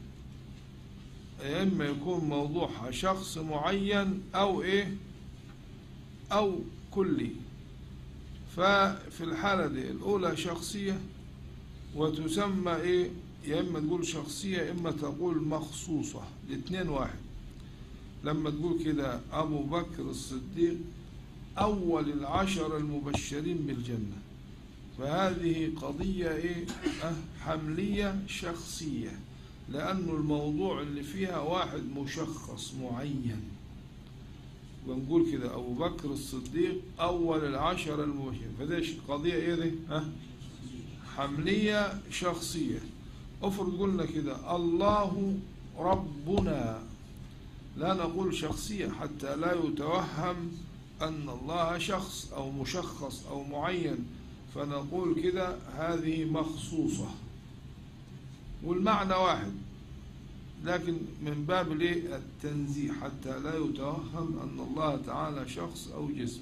يا إما يكون موضوعها شخص معين أو إيه أو كلي. ففي الحالة دي الأولى شخصية وتسمى إيه، يا إما تقول شخصية يا إما تقول مخصوصة، الاثنين واحد. لما تقول كده أبو بكر الصديق أول العشر المبشرين بالجنة، فهذه قضية إيه؟ أه حملية شخصية، لأنه الموضوع اللي فيها واحد مشخص معين. ونقول كده أبو بكر الصديق أول العشر المبشرين، فده قضية إيه دي؟ أه حملية شخصية. افرض قلنا كده الله ربنا، لا نقول شخصية حتى لا يتوهم أن الله شخص أو مشخص أو معين، فنقول كده هذه مخصوصة والمعنى واحد، لكن من باب التنزيه حتى لا يتوهم أن الله تعالى شخص أو جسم.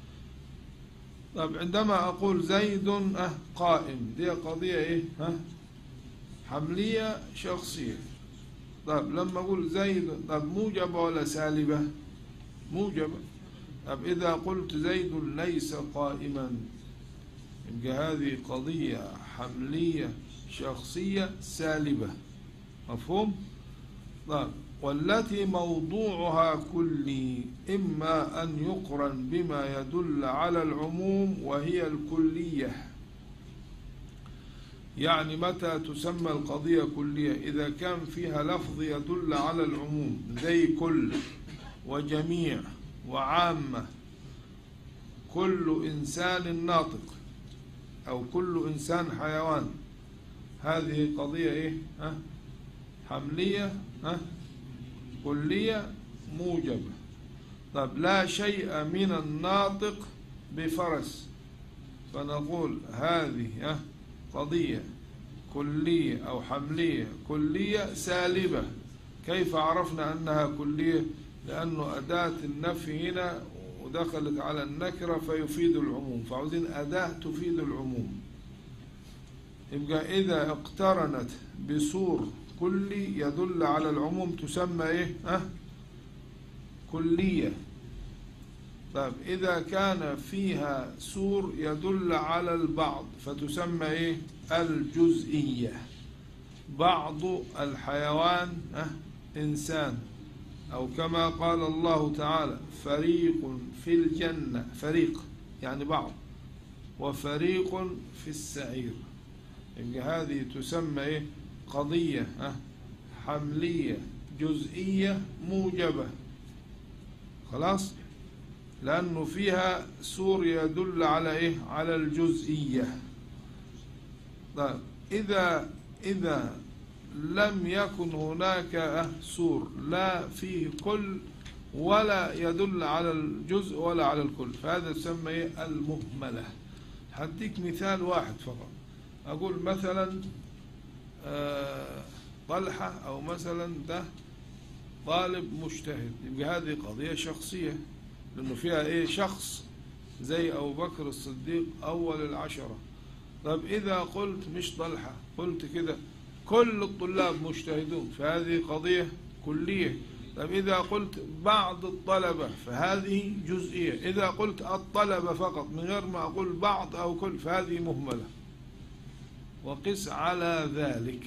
طب عندما أقول زيد أه قائم، دي قضية إيه؟ ها حملية شخصية. طب لما أقول زيد، طب موجبة ولا سالبة؟ موجبة. طب إذا قلت زيد ليس قائما، يبقى هذه قضية حملية شخصية سالبة. مفهوم؟ طب والتي موضوعها كلي، إما أن يقرن بما يدل على العموم وهي الكلية. يعني متى تسمى القضية كلية؟ إذا كان فيها لفظ يدل على العموم زي كل وجميع وعامة، كل إنسان ناطق أو كل إنسان حيوان، هذه قضية إيه؟ ها؟ حملية ها؟ كلية موجبة. طب لا شيء من الناطق بفرس، فنقول هذه ها؟ قضية كلية أو حملية كلية سالبة. كيف عرفنا أنها كلية؟ لأنه أداة النفي هنا ودخلت على النكرة فيفيد العموم، فعاوزين أداة تفيد العموم. يبقى إذا اقترنت بصور كلي يدل على العموم تسمى إيه؟ أه؟ كلية. طيب إذا كان فيها سور يدل على البعض فتسمى إيه؟ الجزئية. بعض الحيوان أه؟ إنسان، أو كما قال الله تعالى فريق في الجنة، فريق يعني بعض، وفريق في السعير. يعني هذه تسمى إيه؟ قضية أه؟ حملية جزئية موجبة. خلاص، لأنه فيها سور يدل على إيه؟ على الجزئية. طيب إذا إذا لم يكن هناك سور لا فيه كل ولا يدل على الجزء ولا على الكل، فهذا يسمى المهملة. هديك مثال واحد فقط، أقول مثلا طلحة أو مثلا ده طالب مجتهد، يبقى هذه قضية شخصية لأنه فيها إيه شخص زي أبو بكر الصديق أول العشرة. طب إذا قلت مش طلحة، قلت كده كل الطلاب مجتهدون، فهذه قضية كلية. طب إذا قلت بعض الطلبة فهذه جزئية. إذا قلت الطلبة فقط من غير ما أقول بعض أو كل فهذه مهملة. وقس على ذلك،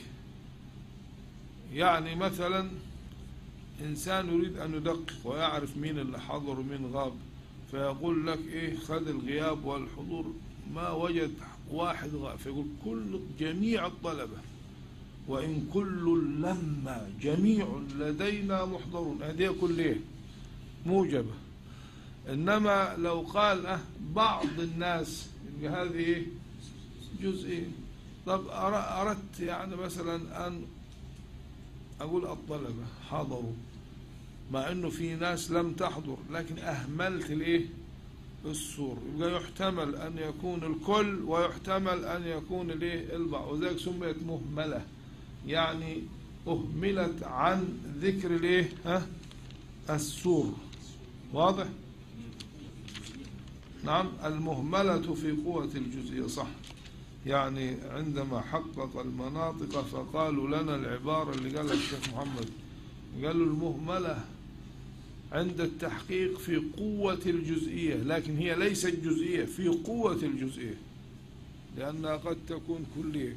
يعني مثلا إنسان يريد أن يدقق ويعرف مين اللي حضر ومين غاب، فيقول لك إيه خذ الغياب والحضور ما وجد واحد غاب، فيقول كل جميع الطلبة وإن كل لما جميع لدينا محضرون، هذه كلها موجبة. إنما لو قال أه بعض الناس هذه جزئية. طب أردت يعني مثلا أن أقول الطلبة حضروا مع أنه في ناس لم تحضر، لكن أهملت الإيه السور، يبقى يحتمل أن يكون الكل ويحتمل أن يكون الإيه البعض، وذلك سميت مهملة، يعني أهملت عن ذكر الإيه ها السور. واضح؟ نعم، المهملة في قوة الجزئية، صح. يعني عندما حقق المناطق فقالوا لنا العبارة اللي قالها الشيخ محمد، قالوا المهملة عند التحقيق في قوة الجزئية، لكن هي ليست جزئية، في قوة الجزئية، لأنها قد تكون كلية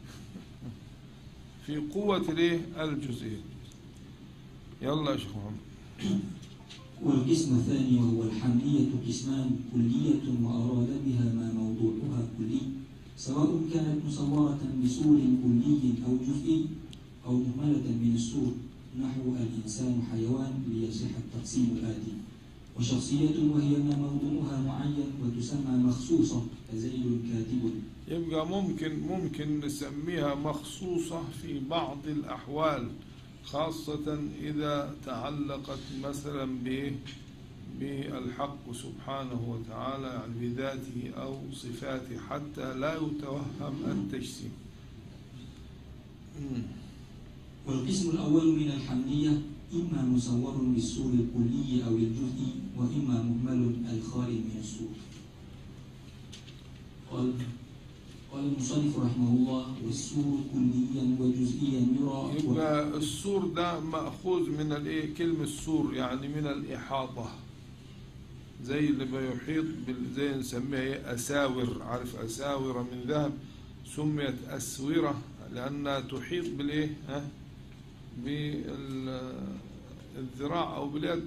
في قوة الجزئية. يلا يا شيخ محمد. والقسم الثاني وهو الحملية قسمان، كلية وأراد بها ما موضوعها كلي، سواء كانت مصورة بسور كلي أو جزئي أو مهملة من السور، نحو الإنسان حيوان ليصح التقسيم الآتي: وشخصية وهي ما موضوعها معين وتسمى مخصوصة كزيد كاتب. يبقى ممكن ممكن نسميها مخصوصة في بعض الأحوال، خاصة إذا تعلقت مثلا بالحق سبحانه وتعالى يعني بذاته أو صفاته، حتى لا يتوهم التجسيم. والقسم الأول من الحملية إما مصور بالسور الكلي أو الجزئي، وإما مهمل الخالي من السور. قال قال المصنف رحمه الله: والسور كليا وجزئيا يرى. يبقى السور ده مأخوذ من الايه كلمة سور، يعني من الإحاطة، زي اللي بيحيط زي نسميها ايه أساور، عارف أساور من ذهب سميت أسورة لأنها تحيط بالايه ها بالذراع أو باليد.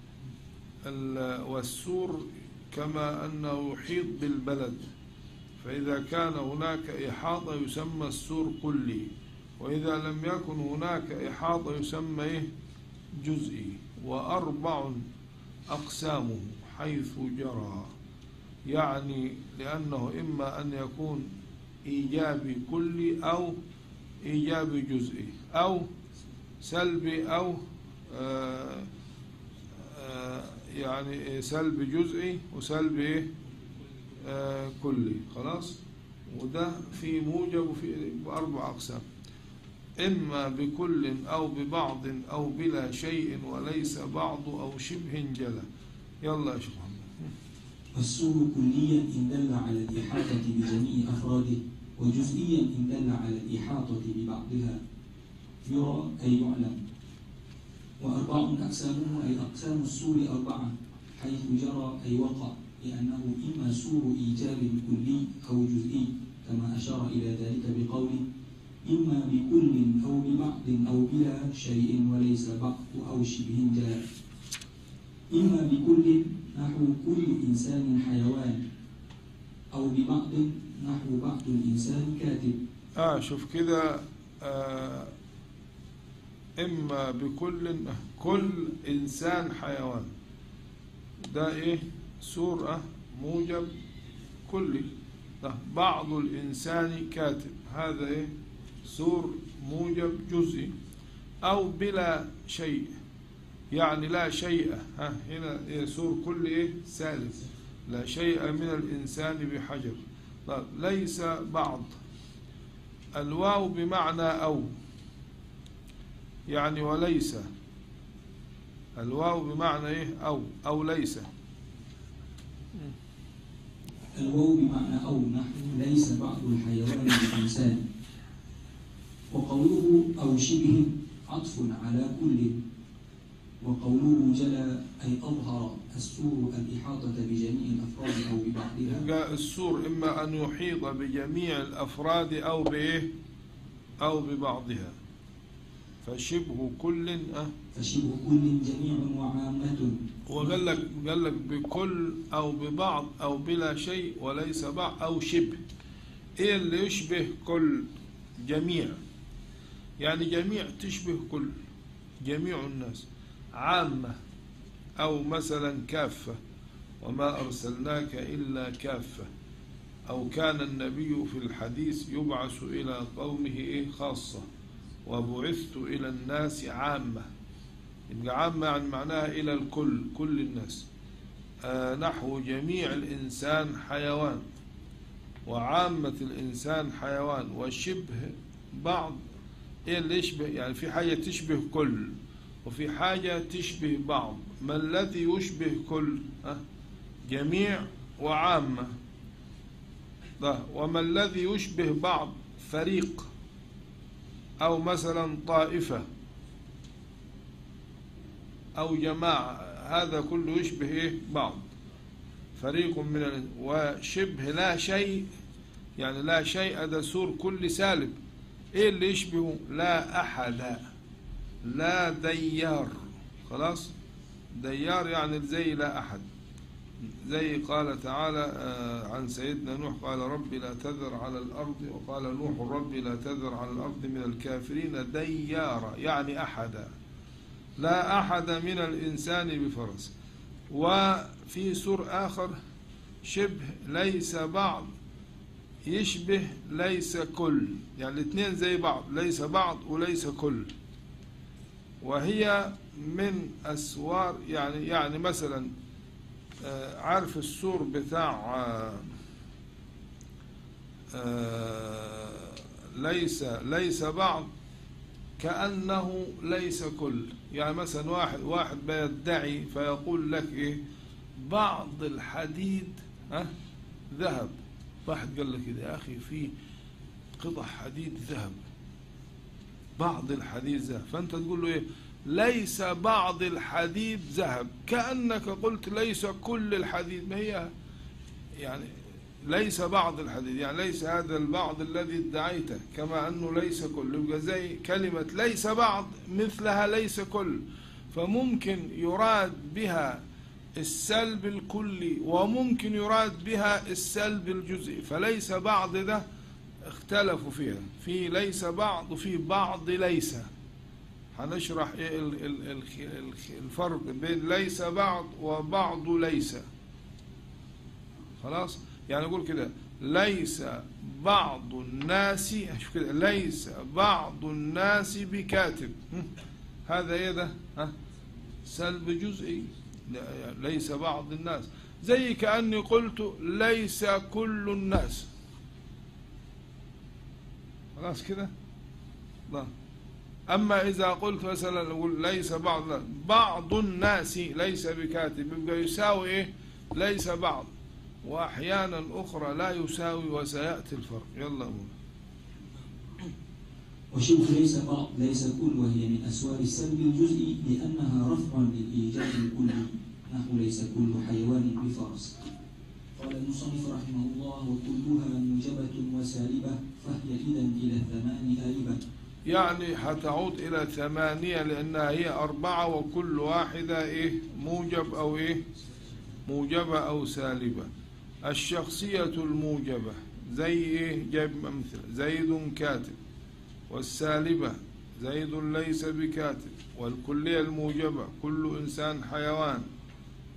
والسور كما أنه يحيط بالبلد، فإذا كان هناك إحاطة يسمى السور كلي، وإذا لم يكن هناك إحاطة يسمى إيه جزئي. وأربع أقسامه حيث جرى، يعني لأنه إما أن يكون إيجابي كلي أو إيجابي جزئي أو سلبي أو آآ آآ يعني سلبي جزئي وسلبي آه كلي. خلاص، وده في موجب وفي بأربع أقسام: إما بكل أو ببعض أو بلا شيء وليس بعض أو شبه جلا. يلا يا شيخ محمد. والسور كليا إن دل على الإحاطة بجميع أفراده، وجزئيا إن دل على الإحاطة ببعضها، يرى أي يعلم. وأربع أقسامه أي أقسام السور أربعة، حيث جرى أي وقع، لأنه إما سور إيجاب كلي أو جزئي، كما أشار إلى ذلك بقوله: إما بكل أو ببعض أو بلا شيء وليس بعض أو شبه جلا. إما بكل نحو كل إنسان حيوان، أو ببعض نحو بعض الإنسان كاتب. آه شوف كده، آه إما بكل كل إنسان حيوان، ده إيه سور موجب كلي. بعض الإنسان كاتب، هذا إيه سور موجب جزئي، أو بلا شيء يعني لا شيء، ها هنا يسور كل إيه سالب، لا شيء من الإنسان بحجر. طيب ليس بعض، الواو بمعنى أو يعني وليس، الواو بمعنى إيه أو أو ليس. الواو بمعنى أو نحو ليس بعض الحيوان بالإنسان. وقوله أو شبه عطف على كل. وقوله جلى أي أظهر السور الإحاطة بجميع الأفراد أو ببعضها. السور إما أن يحيط بجميع الأفراد أو بإيه أو ببعضها. فشبه كل أه فشبه كل جميع وعامة. وقال لك قال لك بكل أو ببعض أو بلا شيء وليس بعض أو شبه. إيه اللي يشبه كل؟ جميع، يعني جميع تشبه كل، جميع الناس. عامة أو مثلا كافة، وما أرسلناك إلا كافة. أو كان النبي في الحديث يبعث إلى قومه إيه خاصة، وبعثت إلى الناس عامة. يبقى عامة يعني معناها إلى الكل، كل الناس. آه نحو جميع الإنسان حيوان، وعامة الإنسان حيوان. وشبه بعض إيه اللي يشبه؟ يعني في حاجة تشبه كل وفي حاجة تشبه بعض. ما الذي يشبه كل؟ أه؟ جميع وعامة. وما الذي يشبه بعض؟ فريق أو مثلا طائفة أو جماعة، هذا كله يشبه إيه بعض. فريق من ال... وشبه لا شيء يعني لا شيء ده سور كل سالب. إيه اللي يشبهه؟ لا أحد، لا ديار. خلاص، ديار يعني زي لا أحد. زي قال تعالى عن سيدنا نوح قال رب لا تذر على الأرض، وقال نوح رب لا تذر على الأرض من الكافرين ديارا يعني أحدا. لا أحد من الإنسان بفرس. وفي سور آخر شبه ليس بعض يشبه ليس كل، يعني الاثنين زي بعض، ليس بعض وليس كل. وهي من أسوار يعني يعني مثلا عارف السور بتاع ليس ليس بعض كأنه ليس كل. يعني مثلا واحد واحد بيدعي فيقول لك إيه بعض الحديد ها ذهب. واحد قال لك يا أخي في قطع حديد ذهب، بعض الحديد ذهب. فأنت تقول له إيه ليس بعض الحديد ذهب، كأنك قلت ليس كل الحديد. ما هي يعني ليس بعض الحديد يعني ليس هذا البعض الذي ادعيته، كما أنه ليس كل. يبقى زي كلمة ليس بعض مثلها ليس كل. فممكن يراد بها السلب الكلي وممكن يراد بها السلب الجزئي. فليس بعض ده اختلفوا فيها، في ليس بعض وفي بعض ليس. هنشرح ايه الفرق بين ليس بعض وبعض ليس. خلاص، يعني نقول كده ليس بعض الناس، شوف كده ليس بعض الناس بكاتب. هذا ايه ده؟ ها سلب جزئي. ليس بعض الناس، زي كأني قلت ليس كل الناس. خلاص كده. لا، أما إذا قلت مثلا نقول ليس بعض بعض الناس ليس بكاتب، يبقى يساوي إيه ليس بعض. وأحيانا أخرى لا يساوي، وسيأتي الفرق. يلا أقول. وشبه ليس بعض ليس كل، وهي من أسوار السلب الجزئي لأنها رفع للإيجاد الكلي، نحو ليس كل حيوان بفرس. قال المصنف رحمه الله وكلها موجبة وسالبة، فهي إذا إلى الثمان آلبة. يعني هتعود إلى ثمانية لأنها هي أربعة وكل واحدة إيه موجب أو إيه موجبة أو سالبة. الشخصية الموجبة زي إيه جايب أمثلة زيد كاتب، والسالبة زيد ليس بكاتب، والكلية الموجبة كل إنسان حيوان،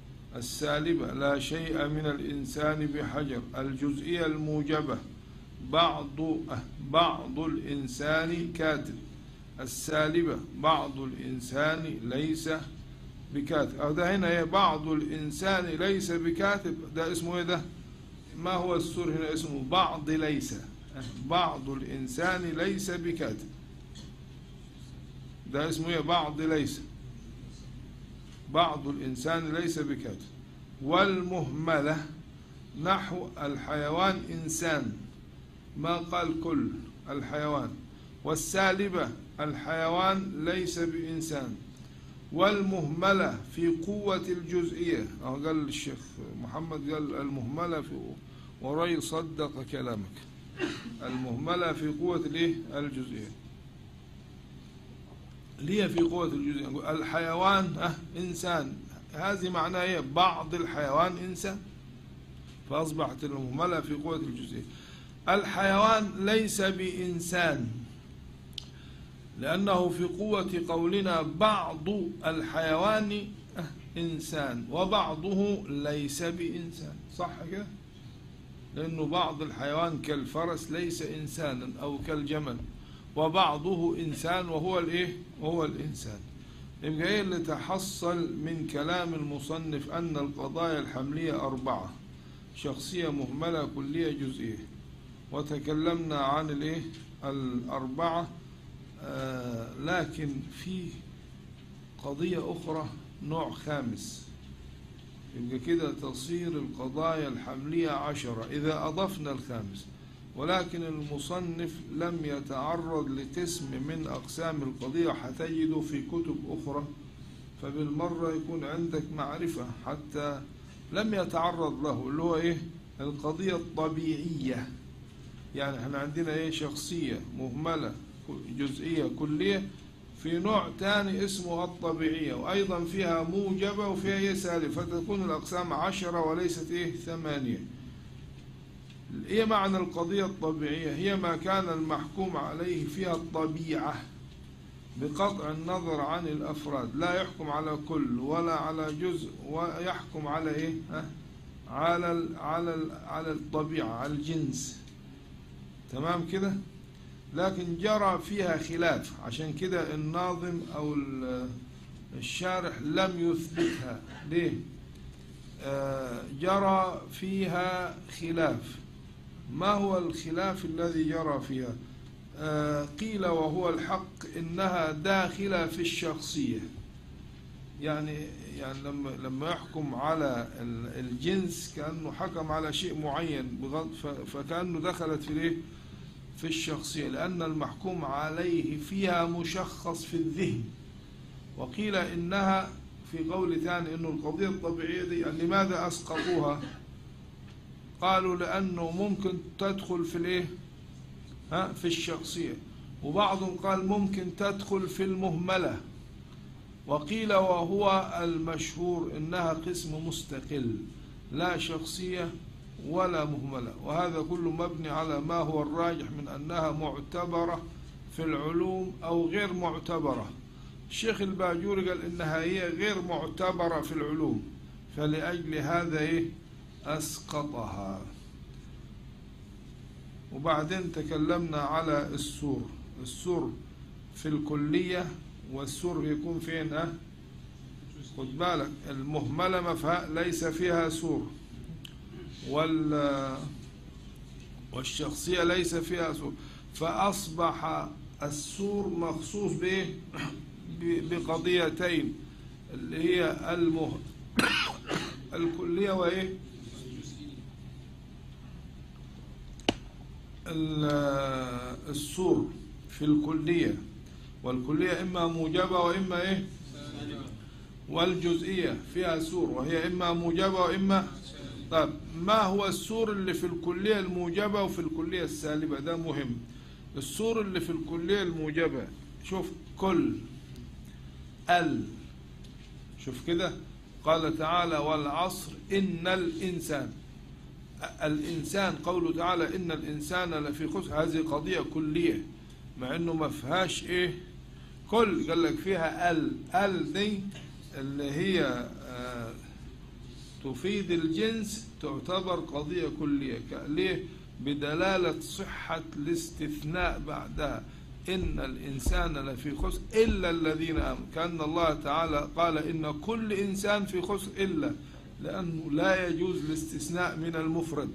السالبة لا شيء من الإنسان بحجر، الجزئية الموجبة بعض بعض الإنسان كاتب. السالبة بعض الإنسان ليس بكاتب. أو ده هنا إيه؟ بعض الإنسان ليس بكاتب، ده اسمه إيه ده؟ ما هو السور هنا؟ اسمه بعض ليس. بعض الإنسان ليس بكاتب، ده اسمه إيه؟ بعض ليس. بعض الإنسان ليس بكاتب. والمهملة نحو الحيوان إنسان، ما قال كل الحيوان. والسالبة الحيوان ليس بإنسان. والمهملة في قوة الجزئية، أو قال الشيخ محمد قال المهملة في، وري صدق كلامك، المهملة في قوة الايه؟ الجزئية. ليه في قوة الجزئية؟ الحيوان أه إنسان، هذه معناه إيه؟ بعض الحيوان إنسان، فأصبحت المهملة في قوة الجزئية. الحيوان ليس بإنسان، لأنه في قوة قولنا بعض الحيوان إنسان وبعضه ليس بإنسان، صح كده؟ لأنه بعض الحيوان كالفرس ليس إنسانا أو كالجمل، وبعضه إنسان وهو الإيه؟ وهو الإنسان. يبقى إيه اللي تحصل من كلام المصنف؟ أن القضايا الحملية أربعة: شخصية، مهملة، كلية، جزئية. وتكلمنا عن الإيه؟ الأربعة. آه لكن في قضية أخرى نوع خامس، يبقى كده تصير القضايا الحملية عشرة إذا أضفنا الخامس. ولكن المصنف لم يتعرض لقسم من أقسام القضية، حتجده في كتب أخرى، فبالمرة يكون عندك معرفة حتى لم يتعرض له، اللي هو إيه؟ القضية الطبيعية. يعني احنا عندنا إيه؟ شخصية، مهملة، جزئية، كلية. في نوع تاني اسمه الطبيعية، وأيضا فيها موجبة وفيها إيه؟ سالب، فتكون الأقسام عشرة وليست إيه؟ ثمانية. إيه معنى القضية الطبيعية؟ هي ما كان المحكوم عليه فيها الطبيعة بقطع النظر عن الأفراد، لا يحكم على كل ولا على جزء، ويحكم على إيه؟ ها؟ على ال على ال على الطبيعة، على الجنس. تمام كده؟ لكن جرى فيها خلاف، عشان كده الناظم أو الشارح لم يثبتها. ليه؟ آه جرى فيها خلاف. ما هو الخلاف الذي جرى فيها؟ آه قيل وهو الحق إنها داخلة في الشخصية. يعني يعني لما لما يحكم على الجنس كأنه حكم على شيء معين بغض، فكأنه دخلت في الايه؟ في الشخصية، لأن المحكوم عليه فيها مشخص في الذهن. وقيل إنها في قول ثاني إنه القضية الطبيعية دي لماذا أسقطوها؟ قالوا لأنه ممكن تدخل في الايه؟ ها؟ في الشخصية. وبعضهم قال ممكن تدخل في المهملة. وقيل وهو المشهور إنها قسم مستقل، لا شخصية ولا مهملة. وهذا كله مبني على ما هو الراجح من أنها معتبرة في العلوم أو غير معتبرة. الشيخ الباجوري قال إنها هي غير معتبرة في العلوم، فلأجل هذا إيه؟ أسقطها. وبعدين تكلمنا على السور. السور في الكلية، والسور يكون فين؟ ها؟ خد بالك، المهملة مفها ليس فيها سور، وال والشخصية ليس فيها سور، فأصبح السور مخصوص بإيه؟ بقضيتين، اللي هي المه... الكلية وإيه؟ السور في الكلية، والكلية إما موجبة وإما إيه؟ والجزئية فيها سور، وهي إما موجبة وإما. طيب ما هو السور اللي في الكلية الموجبة وفي الكلية السالبة؟ ده مهم. السور اللي في الكلية الموجبة، شوف كل ال، شوف كده، قال تعالى والعصر إن الإنسان. الإنسان قوله تعالى إن الإنسان لفي خسر، هذه قضية كلية مع إنه ما فيهاش إيه؟ كل، قال لك فيها ال. ال دي اللي هي آه تفيد الجنس، تعتبر قضية كلية. ليه؟ بدلالة صحة الاستثناء بعدها، إن الإنسان لفي خسر إلا الذين آمنوا، كأن الله تعالى قال إن كل إنسان في خسر إلا، لأنه لا يجوز الاستثناء من المفرد.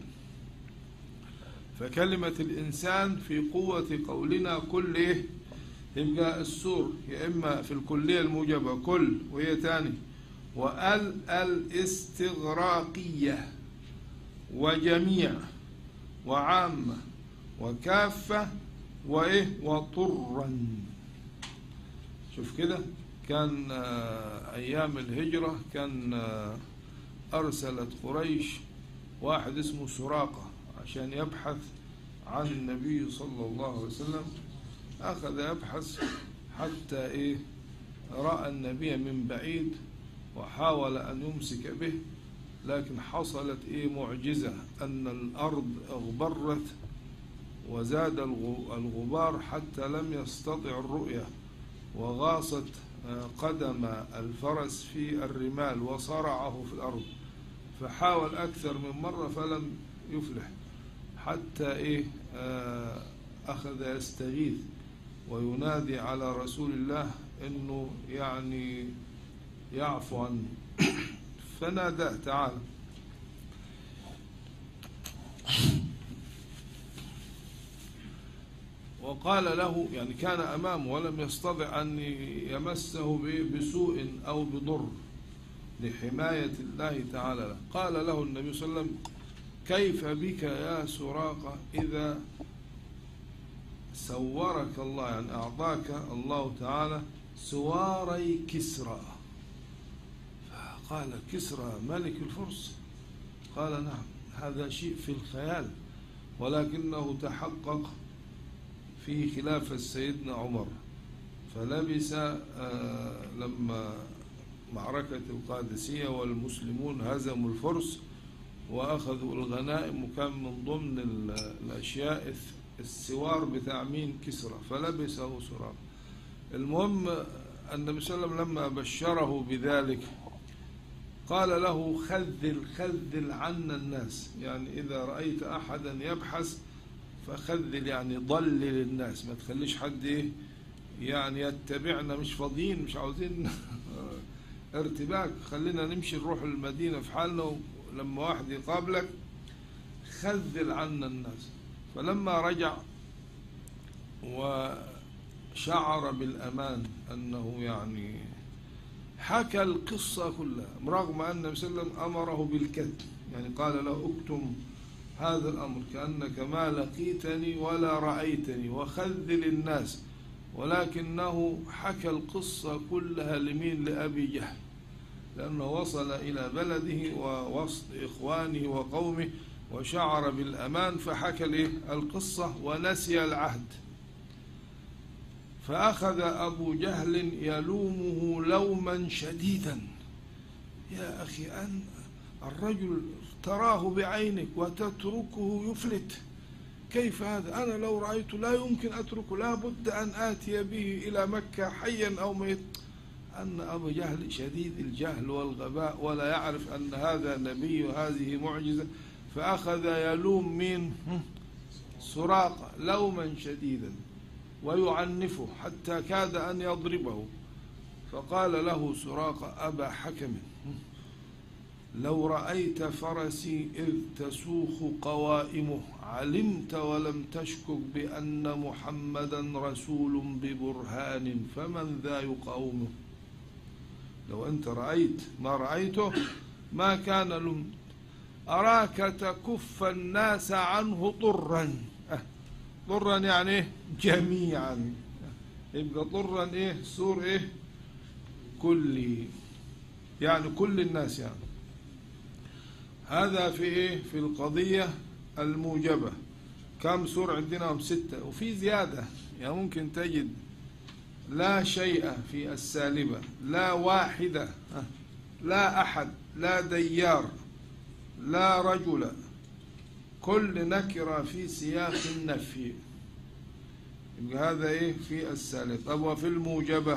فكلمة الإنسان في قوة قولنا كل إيه، يبقى السور يا إما في الكلية الموجبة كل، وهي تاني وال الاستغراقية وجميع وعامة وكافة وإيه وطرا. شوف كده، كان أيام الهجرة كان أرسلت قريش واحد اسمه سراقة عشان يبحث عن النبي صلى الله عليه وسلم. أخذ يبحث حتى إيه رأى النبي من بعيد وحاول أن يمسك به، لكن حصلت إيه معجزة، أن الأرض اغبرت وزاد الغبار حتى لم يستطع الرؤية، وغاصت قدم الفرس في الرمال وصرعه في الأرض، فحاول أكثر من مرة فلم يفلح، حتى إيه أخذ يستغيث وينادي على رسول الله إنه يعني يعفو عنه. فنادى تعالى وقال له، يعني كان أمامه ولم يستطع أن يمسه بسوء أو بضر لحماية الله تعالى له. قال له النبي صلى الله عليه وسلم: كيف بك يا سراقة إذا سورك الله، يعني أعطاك الله تعالى سواري كسرى. فقال: كسرى ملك الفرس؟ قال: نعم، هذا شيء في الخيال، ولكنه تحقق في خلافة سيدنا عمر. فلبس لما معركة القادسية والمسلمون هزموا الفرس وأخذوا الغنائم، وكان من ضمن الأشياء السوار بتاع مين؟ كسرى، فلبسه سراقة. المهم النبي صلى الله عليه وسلم لما بشره بذلك قال له: خذل خذل عنا الناس، يعني إذا رأيت أحدا يبحث فخذل، يعني ضلل الناس، ما تخليش حد إيه يعني يتبعنا، مش فاضيين، مش عاوزين ارتباك، خلينا نمشي نروح المدينة في حالنا، ولما واحد يقابلك خذل عنا الناس. فلما رجع وشعر بالأمان أنه يعني حكى القصة كلها، رغم أن النبي صلى الله عليه وسلم أمره بالكتم، يعني قال له: اكتم هذا الأمر كأنك ما لقيتني ولا رأيتني، وخذل الناس، ولكنه حكى القصة كلها لمين؟ لأبي جهل، لأنه وصل إلى بلده ووسط إخوانه وقومه وشعر بالأمان، فحكى له القصة ونسي العهد. فأخذ أبو جهل يلومه لوما شديدا: يا أخي، أن الرجل تراه بعينك وتتركه يفلت، كيف هذا؟ أنا لو رأيته لا يمكن أتركه، لا بد أن آتي به إلى مكة حيا أو ميت. أن أبو جهل شديد الجهل والغباء ولا يعرف أن هذا نبي وهذه معجزة، فأخذ يلوم من سراقة لوما شديدا ويعنفه حتى كاد أن يضربه. فقال له سراقة: أبا حكم، لو رأيت فرسي إذ تسوخ قوائمه علمت ولم تشكك بأن محمدا رسول ببرهان، فمن ذا يقاومه؟ لو أنت رأيت ما رأيته ما كان لم أراك تكف الناس عنه طرا. أه طرا يعني إيه؟ جميعا. يبقى طرا إيه؟ سور إيه؟ كلي، يعني كل الناس. يعني هذا في إيه؟ في القضية الموجبة. كم سور عندنا؟ ستة، وفي زيادة، يعني ممكن تجد لا شيء في السالبة، لا واحدة، لا أحد، لا ديار، لا رجل، كل نكرة في سياق النفي. يبقى هذا إيه؟ في السالب. طب وفي الموجبة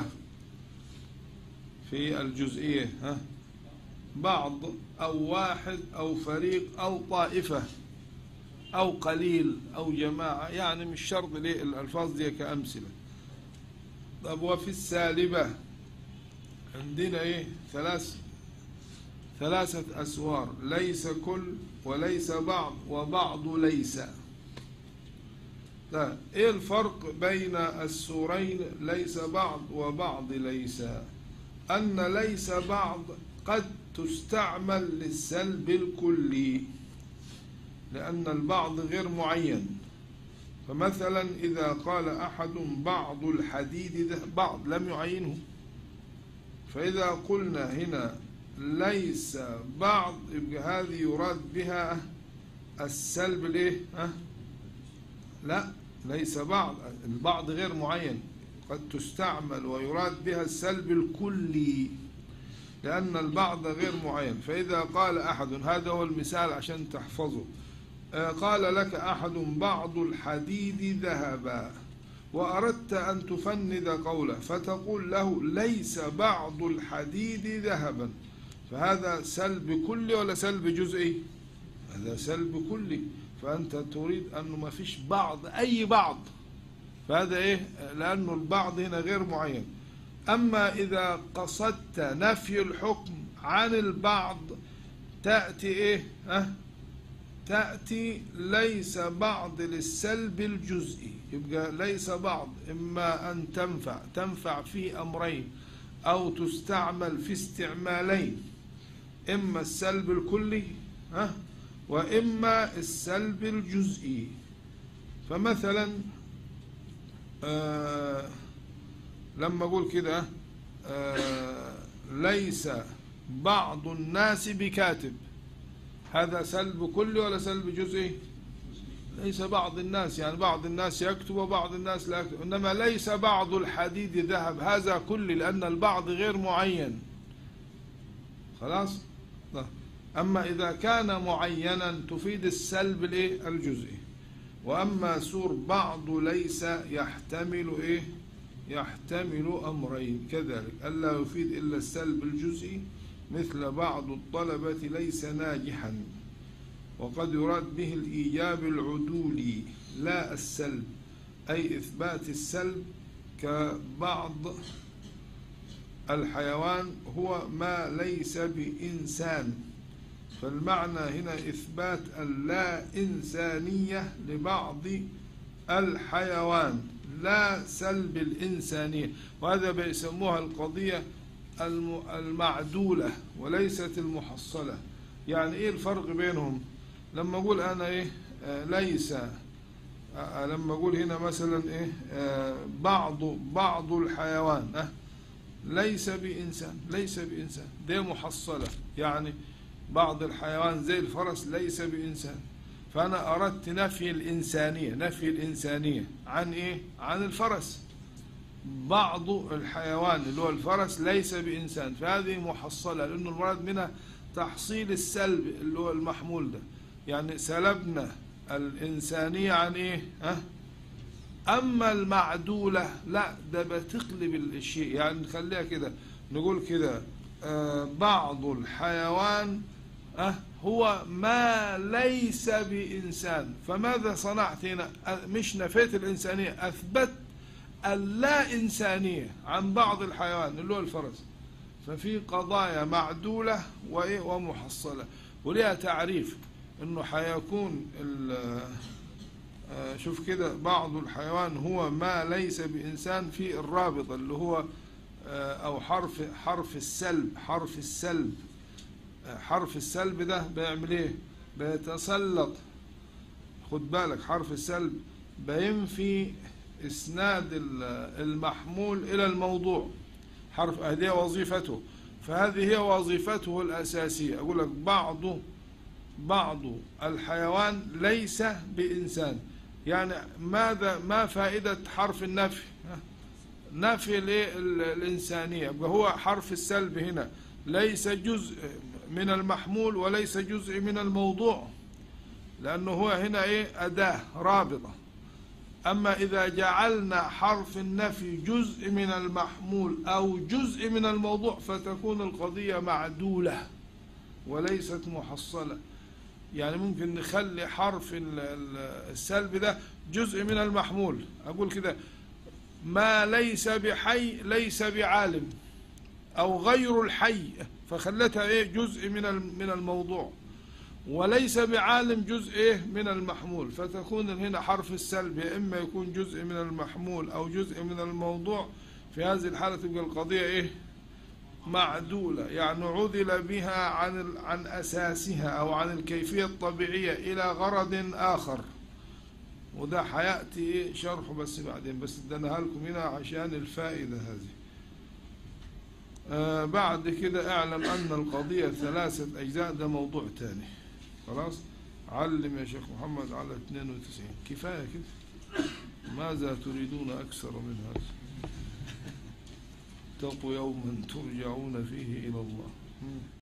في الجزئية ها؟ بعض أو واحد أو فريق أو طائفة. أو قليل أو جماعة، يعني مش شرط ليه الألفاظ دي كأمثلة. طب وفي السالبة عندنا إيه؟ ثلاث ثلاثة أسوار: ليس كل، وليس بعض، وبعض ليس. طيب إيه الفرق بين السورين ليس بعض وبعض ليس؟ أن ليس بعض قد تستعمل للسلب الكلي، لأن البعض غير معين. فمثلا إذا قال أحد بعض الحديد ده، بعض لم يعينه، فإذا قلنا هنا ليس بعض يبقى هذه يراد بها السلب الايه؟ ها؟ لا، ليس بعض، البعض غير معين، قد تستعمل ويراد بها السلب الكلي، لأن البعض غير معين. فإذا قال أحد، هذا هو المثال عشان تحفظه، قال لك أحد بعض الحديد ذهبا، وأردت أن تفند قوله فتقول له ليس بعض الحديد ذهبا، فهذا سلب كلي ولا سلب جزئي؟ هذا سلب كلي، فأنت تريد أنه ما فيش بعض، أي بعض، فهذا إيه؟ لأنه البعض هنا غير معين. أما إذا قصدت نفي الحكم عن البعض تأتي إيه؟ أه؟ تأتي ليس بعض للسلب الجزئي، يبقى ليس بعض إما أن تنفع تنفع في أمرين أو تستعمل في استعمالين، إما السلب الكلي ها وإما السلب الجزئي. فمثلا آه لما أقول كده آه ليس بعض الناس بكاتب، هذا سلب كلي ولا سلب جزئي؟ ليس بعض الناس، يعني بعض الناس يكتب وبعض الناس لا يكتب. إنما ليس بعض الحديد ذهب، هذا كلي، لأن البعض غير معين. خلاص؟ أما إذا كان معينا تفيد السلب الايه؟ الجزئي. وأما سور بعض ليس يحتمل إيه؟ يحتمل أمرين كذلك، ألا يفيد إلا السلب الجزئي، مثل بعض الطلبة ليس ناجحا، وقد يراد به الإيجاب العدولي لا السلب، أي إثبات السلب، كبعض الحيوان هو ما ليس بإنسان، فالمعنى هنا إثبات اللا إنسانية لبعض الحيوان، لا سلب الإنسانية. وهذا بيسموها القضية المعدولة وليست المحصلة. يعني إيه الفرق بينهم؟ لما أقول أنا إيه آه ليس آه لما أقول هنا مثلا إيه آه بعض بعض الحيوان آه ليس بإنسان، ليس بإنسان ده محصلة، يعني بعض الحيوان زي الفرس ليس بإنسان، فأنا أردت نفي الإنسانية، نفي الإنسانية عن إيه؟ عن الفرس. بعض الحيوان اللي هو الفرس ليس بإنسان، فهذه محصلة، لأنه المراد منها تحصيل السلب اللي هو المحمول ده، يعني سلبنا الإنسانية عن إيه؟ أه؟ أما المعدولة لا، ده بتقلب الشيء، يعني نخليها كده، نقول كده آه بعض الحيوان أه هو ما ليس بإنسان. فماذا صنعت هنا؟ مش نفيت الإنسانية، أثبت اللا إنسانية عن بعض الحيوان اللي هو الفرس. ففي قضايا معدولة ومحصلة، ولها تعريف إنه حيكون شوف كده بعض الحيوان هو ما ليس بإنسان في الرابط اللي هو أو حرف حرف السلب. حرف السلب حرف السلب ده بيعمل ايه؟ بيتسلط، خد بالك، حرف السلب بينفي اسناد المحمول الى الموضوع، حرف هذه وظيفته، فهذه هي وظيفته الاساسيه. اقول لك بعض بعض الحيوان ليس بانسان، يعني ماذا ما فائده حرف النفي؟ نفي الانسانيه، يبقى هو حرف السلب هنا ليس جزء من المحمول وليس جزء من الموضوع، لأنه هو هنا إيه؟ أداة رابطة. أما إذا جعلنا حرف النفي جزء من المحمول أو جزء من الموضوع فتكون القضية معدولة وليست محصلة. يعني ممكن نخلي حرف السلب ده جزء من المحمول. أقول كده ما ليس بحي ليس بعالم، أو غير الحي، فخلتها إيه جزء من من الموضوع، وليس بعالم جزء إيه من المحمول، فتكون هنا حرف السلب يا إما يكون جزء من المحمول أو جزء من الموضوع. في هذه الحالة تبقى القضية إيه معدولة، يعني عدل بها عن عن أساسها أو عن الكيفية الطبيعية إلى غرض آخر، وده حياتي شرحه بس بعدين، بس اديناها لكم هنا عشان الفائدة هذه. آه بعد كده اعلم أن القضية ثلاثة أجزاء، ده موضوع تاني. خلاص علم يا شيخ محمد على اثنين وتسعين، كفاية كده، ماذا تريدون أكثر من هذا؟ اتقوا يوما ترجعون فيه إلى الله.